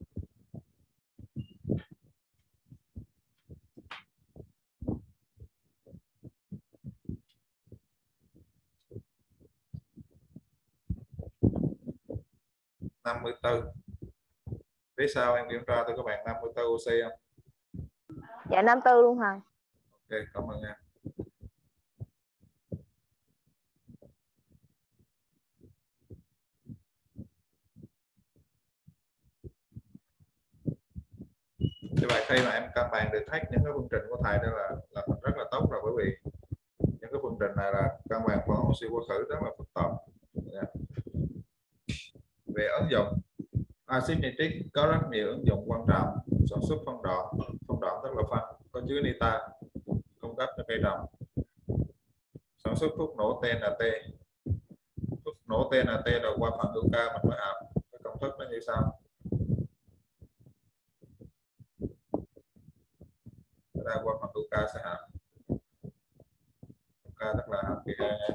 năm mươi tư. Phía sau em kiểm tra từ các bạn năm mươi tư oxy không? Dạ năm tư luôn thầy. Ok, cảm ơn nha. Như vậy khi mà em cân bằng được hết những cái phương trình của thầy đó là là mình rất là tốt rồi, bởi vì những cái phương trình này là cân bằng của oxy quá khứ rất là phức tạp. Về ứng dụng, axit nitric có rất nhiều ứng dụng quan trọng. Sản xuất phân đạm, phân đạm tức là phân có chứa nitrat cung cấp cho cây trồng. Sản xuất thuốc nổ tê en tê. Thuốc nổ tê en tê đầu qua phần hữu cơ mình mới học. Cái công thức nó như sau. Ra qua phần hữu cơ sẽ học. Hữu cơ tức là học kỳ hai nha.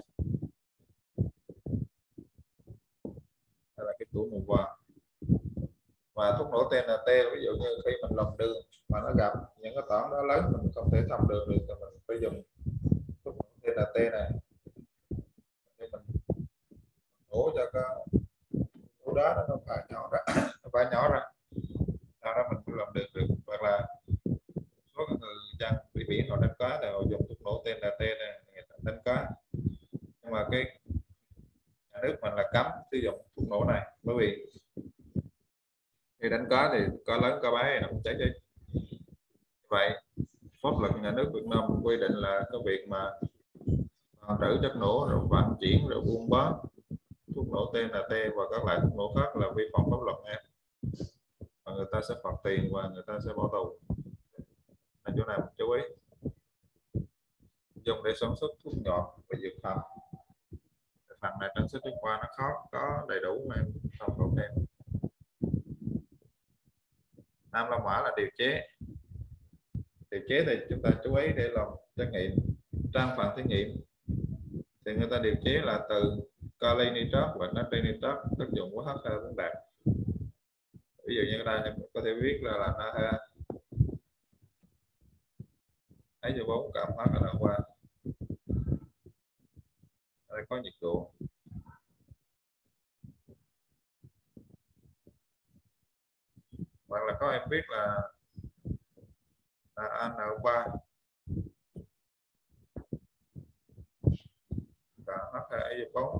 Đây là cái tủ màu vàng. Và thuốc nổ tê en tê ví dụ như khi mình lòng đường mà nó gặp những cái tảng đó lớn mình không thể thông đường được thì mình phải dùng thuốc nổ tê en tê này để mình nổ cho cái cú đá nó phải nhỏ ra, nó phải nhỏ ra, sau đó mình mới làm được được. Hoặc là số người dân đi biển họ đánh cá thì họ dùng thuốc nổ tê en tê này người ta đánh cá, nhưng mà cái nhà nước mình là cấm sử dụng thuốc nổ này, bởi vì khi đánh cá thì cá lớn cá bé nó cũng cháy chết. Vậy pháp luật nhà nước Việt Nam quy định là cái việc mà tàng trữ chất nổ rồi vận chuyển rồi buôn bán thuốc nổ tê en tê và các loại thuốc nổ khác là vi phạm pháp luật em, và người ta sẽ phạt tiền và người ta sẽ bỏ tù. Là chỗ này chú ý. Dùng để sản xuất thuốc nhọn và dược phẩm. Phần này trong sách giáo khoa nó khó có đầy đủ mà em không có thêm. Năm la mã là điều chế. Điều chế thì chúng ta chú ý để làm trắc nghiệm. Trong phần thí nghiệm thì người ta điều chế là từ kali nitrat và natri nitrat, tác dụng của hát hai bốn đạt. Ví dụ như ở đây có thể viết là là na hai ấy cho bốn cộng hát là qua. Đây có nhiệt độ. Hoặc là có em biết là là en o ba cả H hai ion bốn.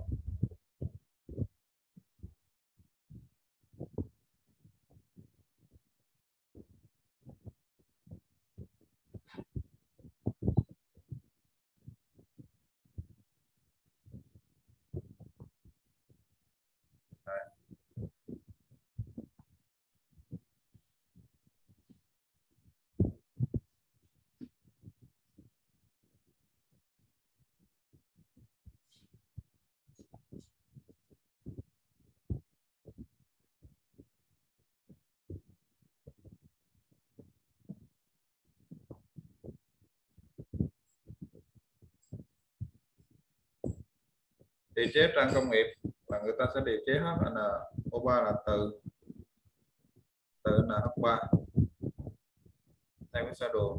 Địa chế trang công nghiệp là người ta sẽ địa chế H N O ba là từ từ N H ba theo cái sơ đồ.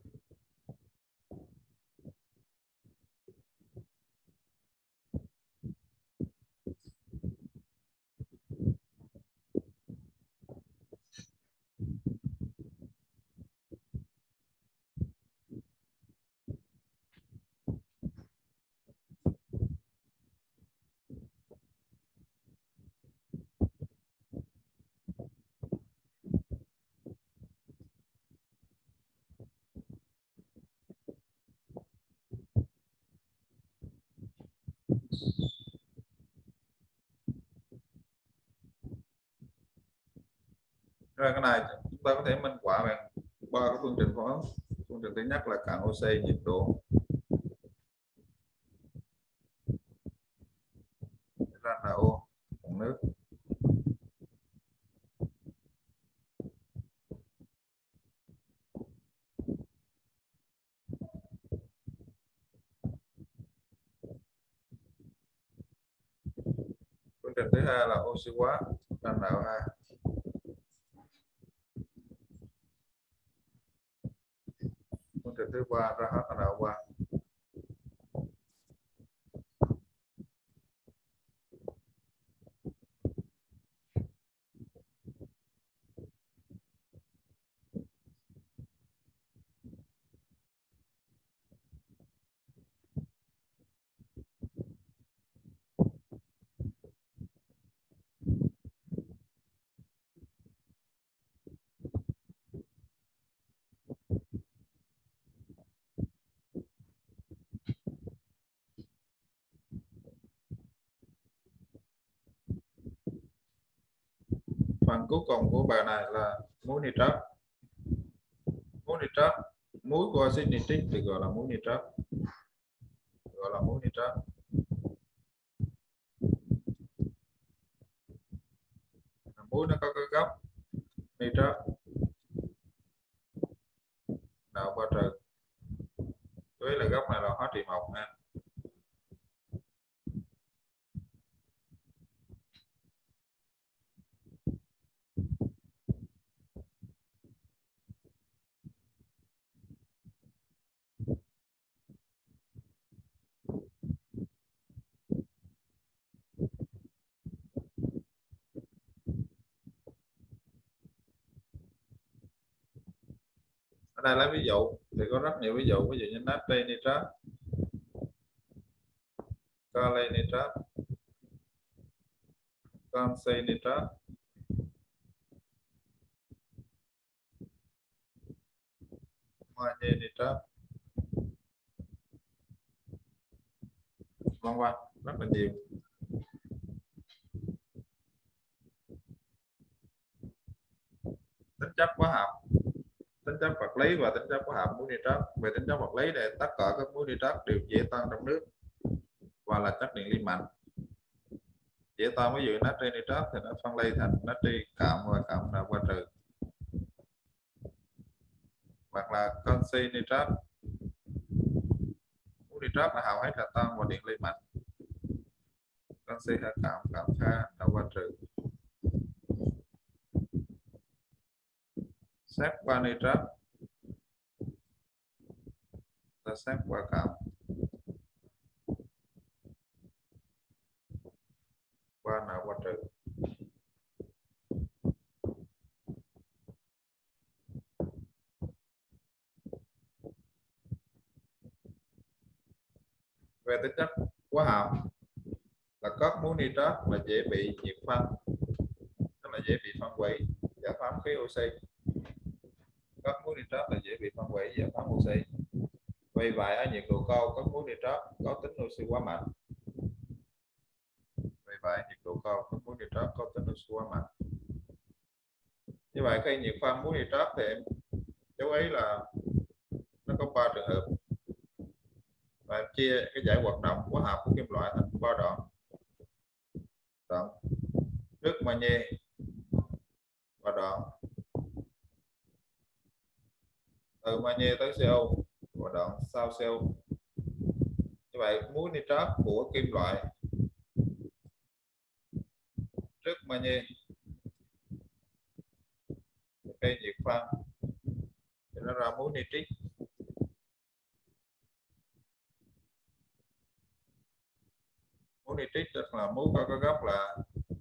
Rồi cái này chúng ta có thể minh họa bằng ba cái phương trình phản ứng. Phương trình thứ nhất là cạn oxy nhiệt độ ra N O còn nước. Phương trình thứ hai là oxy hóa ra N O hai. Phương trình thứ ba ra H N O ba. Phần cuối cùng của bài này là muối nitrat. Muối nitrat, muối của axit nitric được gọi là muối nitrat, gọi là muối nitrat. Muối nó có cái gốc nitrat nào ba trừ, với là gốc này là hóa trị một nha. Ở đây lấy ví dụ thì có rất nhiều ví dụ, ví dụ như natri nitrat, kali nitrat, canxi nitrat, magie nitrat, vân vân, rất là nhiều. Tính chất hóa học, tính chất vật lý và tính chất hóa học muối nitrat. Về tính chất vật lý thì tất cả các muối nitrat đều dễ tan trong nước và là chất điện ly mạnh. Dễ tan, ví dụ natri nitrat thì nó phân ly thành natri cạm và cạm N ba trừ, hoặc là canxi nitrat, muối nitrat là hầu hết là tan và điện ly mạnh, canxi H cạm cạm H N ba trừ. Xét qua nitrat ta xét qua cạm qua N ba trừ. Về tính chất hóa học là có muối nitrat là dễ bị nhiệt phân, tức là dễ bị phân hủy giải phóng khí oxy. Có muối nitrat là dễ bị phân hủy giải phóng oxy. Vì vậy ở nhiệt độ cao có muối nitrat có tính oxy hóa mạnh. Vì vậy nhiệt độ cao có muối nitrat có tính oxy hóa mạnh. Như vậy khi nhiệt phân muối nitrat thì em chú ý là nó có ba trường hợp, và em chia cái giải hoạt động hóa học của kim loại thành ba đoạn. Đoạn trước magie và đoạn từ magie tới CO và đoạn sau CO. Như vậy muối nitrat của kim loại trước magie khi nhiệt phân thì nó ra muối nitrit. Muối nitrit tức là muối có cái gốc là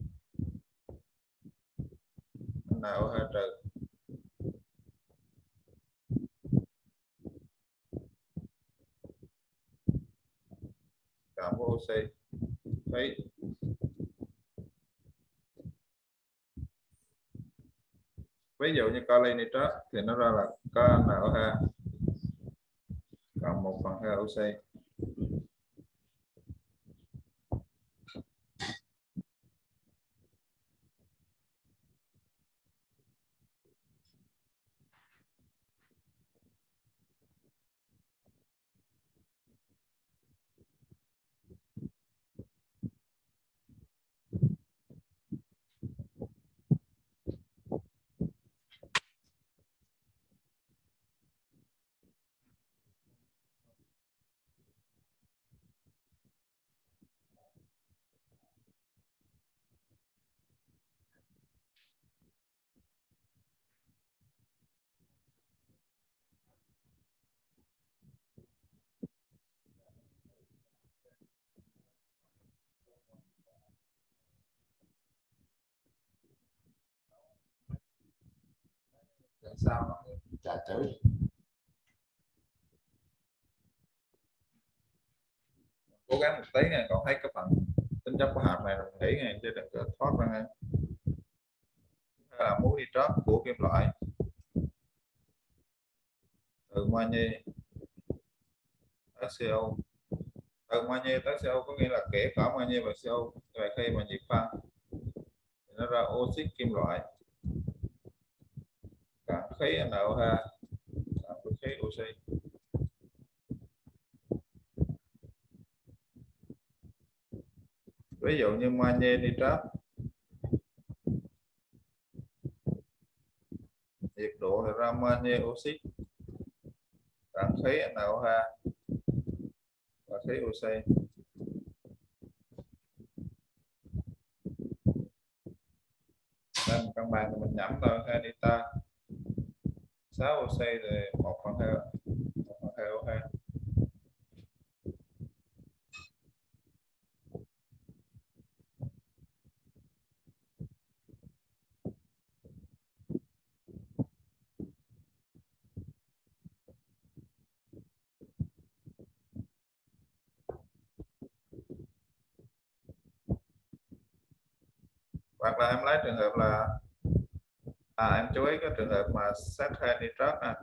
NaOH trừ. Cộng với oxy khí. Ví dụ như kali nitrat thì nó ra là KNOH cộng một phần hai oxy. Tại sao nó trả chữ cố gắng một tí này, còn thấy cái phần tính chất của hạt này là nghĩ này chứ đừng có thoát ra ngay. Là muối nitrat của kim loại từ magie tới CO. Từ magie tới CO có nghĩa là kể cả magie và CO. Vậy khi mà nhiệt phân thì nó ra oxit kim loại cạn khí NaOH cạn với khí oxy. Ví dụ như magie nitrat nhiệt độ thì ra magie oxit cạn khí NaOH và khí oxy. Đây một căn bàn thì mình nhẩm thôi, hai nitrat sáu oxy thì một phần hai một phần hai O2. Hoặc là em lấy trường hợp là à, em chú ý cái trường hợp mà sát hai nitrat à.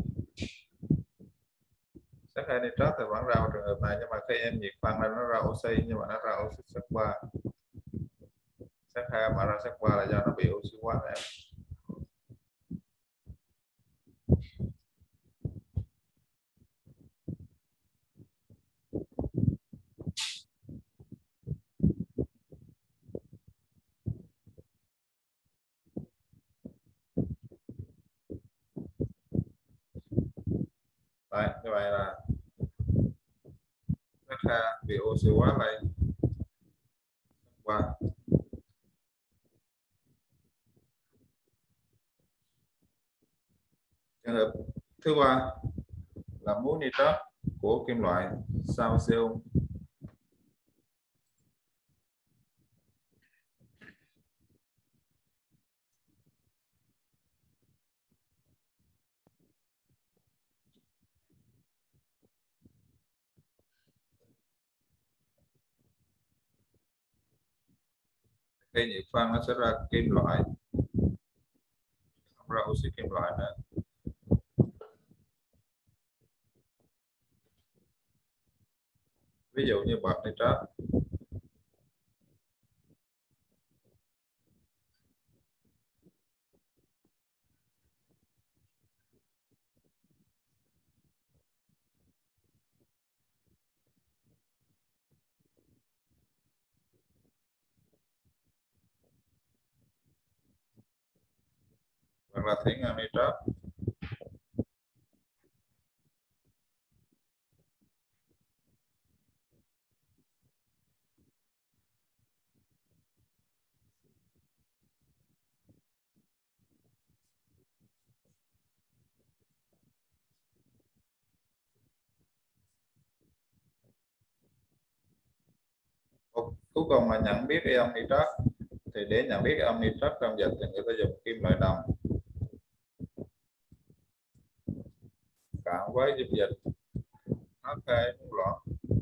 Sát hai nitrat thì vẫn ra trường hợp này, nhưng mà khi em nhiệt phân là nó ra oxy, nhưng mà nó ra oxy sắt ba. Sát hai mà ra sắt ba là do nó bị oxy hóa em. Đấy, như vậy là sát hai bị oxy hóa lên qua. Trường hợp thứ ba là muối nitrat của kim loại sau CO. Khi nhiệt phân nó sẽ ra kim loại, không ra oxy kim loại nữa. Ví dụ như bọt nitrat. Hoặc là thủy ngân nitrat. Cuối cùng là nhận biết ion nitrat. Thì để nhận biết ion nitrat trong dịch thì người ta dùng kim loại đồng cộng với dung dịch hát hai bung loãng.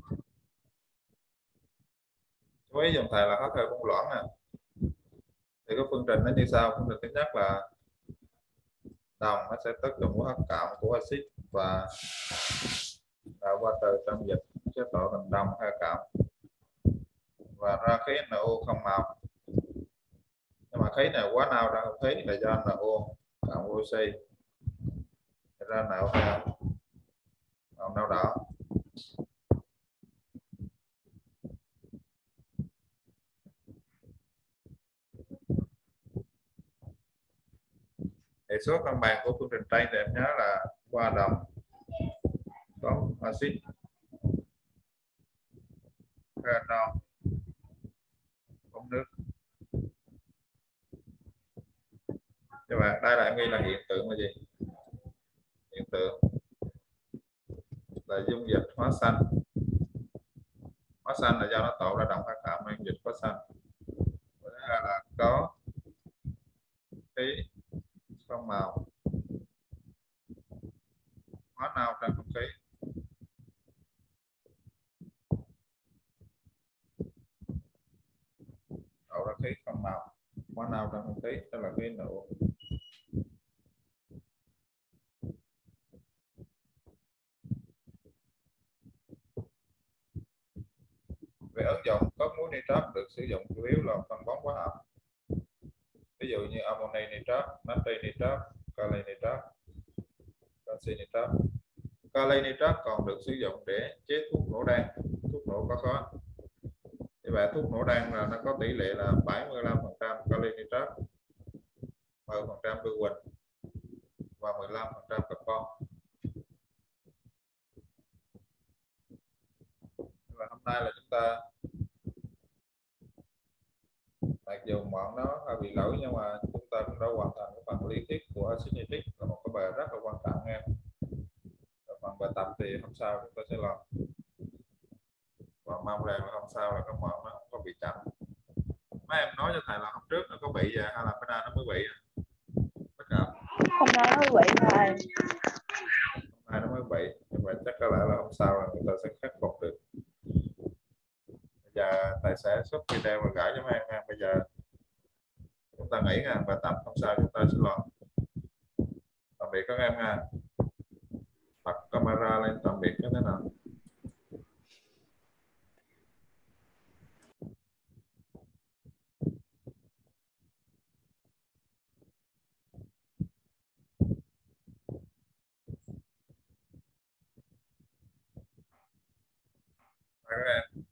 Chú ý dòng thầy là hát hai bung loãng nè. Thì cái phương trình nó như sau. Phương trình thứ nhất là đồng nó sẽ tác dụng với H cộng của axit và đạo qua từ trong dịch sẽ tạo thành đồng H cộng và ra khí en o không màu. Nhưng mà khí này quá nào ra không khí là do en o cộng oxy ra en o hai màu nâu đỏ. Hệ số cân bằng của phương trình trên để em nhớ là qua đồng có axit non bóng nước. Các bạn đây là em ghi là hiện tượng là gì? Hiện tượng là dung dịch hóa xanh. Hóa xanh là do nó tạo ra đồng H cộng nên dịch hóa xanh. Thứ hai là có khí không màu hóa nao trong không khí. Tạo ra khí không màu hóa nao trong không khí, đó là khí en o. Về ứng dụng, có muối nitrat được sử dụng chủ yếu là phân bón hóa học. Ví dụ như amoni nitrat, natri nitrat, kali nitrat, canxi nitrat. Kali nitrat còn được sử dụng để chế thuốc nổ đan, thuốc nổ có khói. Như vậy thuốc nổ đan là nó có tỷ lệ là bảy mươi lăm phần trăm kali nitrat, mười phần trăm bưu huỳnh và mười lăm phần trăm carbon. Và hôm nay là chúng ta mặc dù bọn nó hơi bị lỗi nhưng mà chúng ta cũng đã hoàn thành cái phần lý thuyết của axit nitric, là một cái bài rất là quan trọng em. Và phần bài tập thì hôm sau chúng ta sẽ làm. Và mong rằng là hôm sau là các bạn nó không có bị chậm. Mấy em nói cho thầy là hôm trước nó có bị vậy hay là bữa nay nó mới bị? Tất cả Hôm nay nó bị rồi. hôm nay nó mới bị, nhưng mà chắc có lẽ là hôm sau là người ta sẽ khắc phục được. Bây giờ thầy sẽ xuất video và gửi cho mấy em. Bây giờ chúng ta nghỉ nha, bài tập hôm sau chúng ta sẽ làm. Tạm biệt các em nha. Bật camera lên, tạm biệt như thế nào. Các em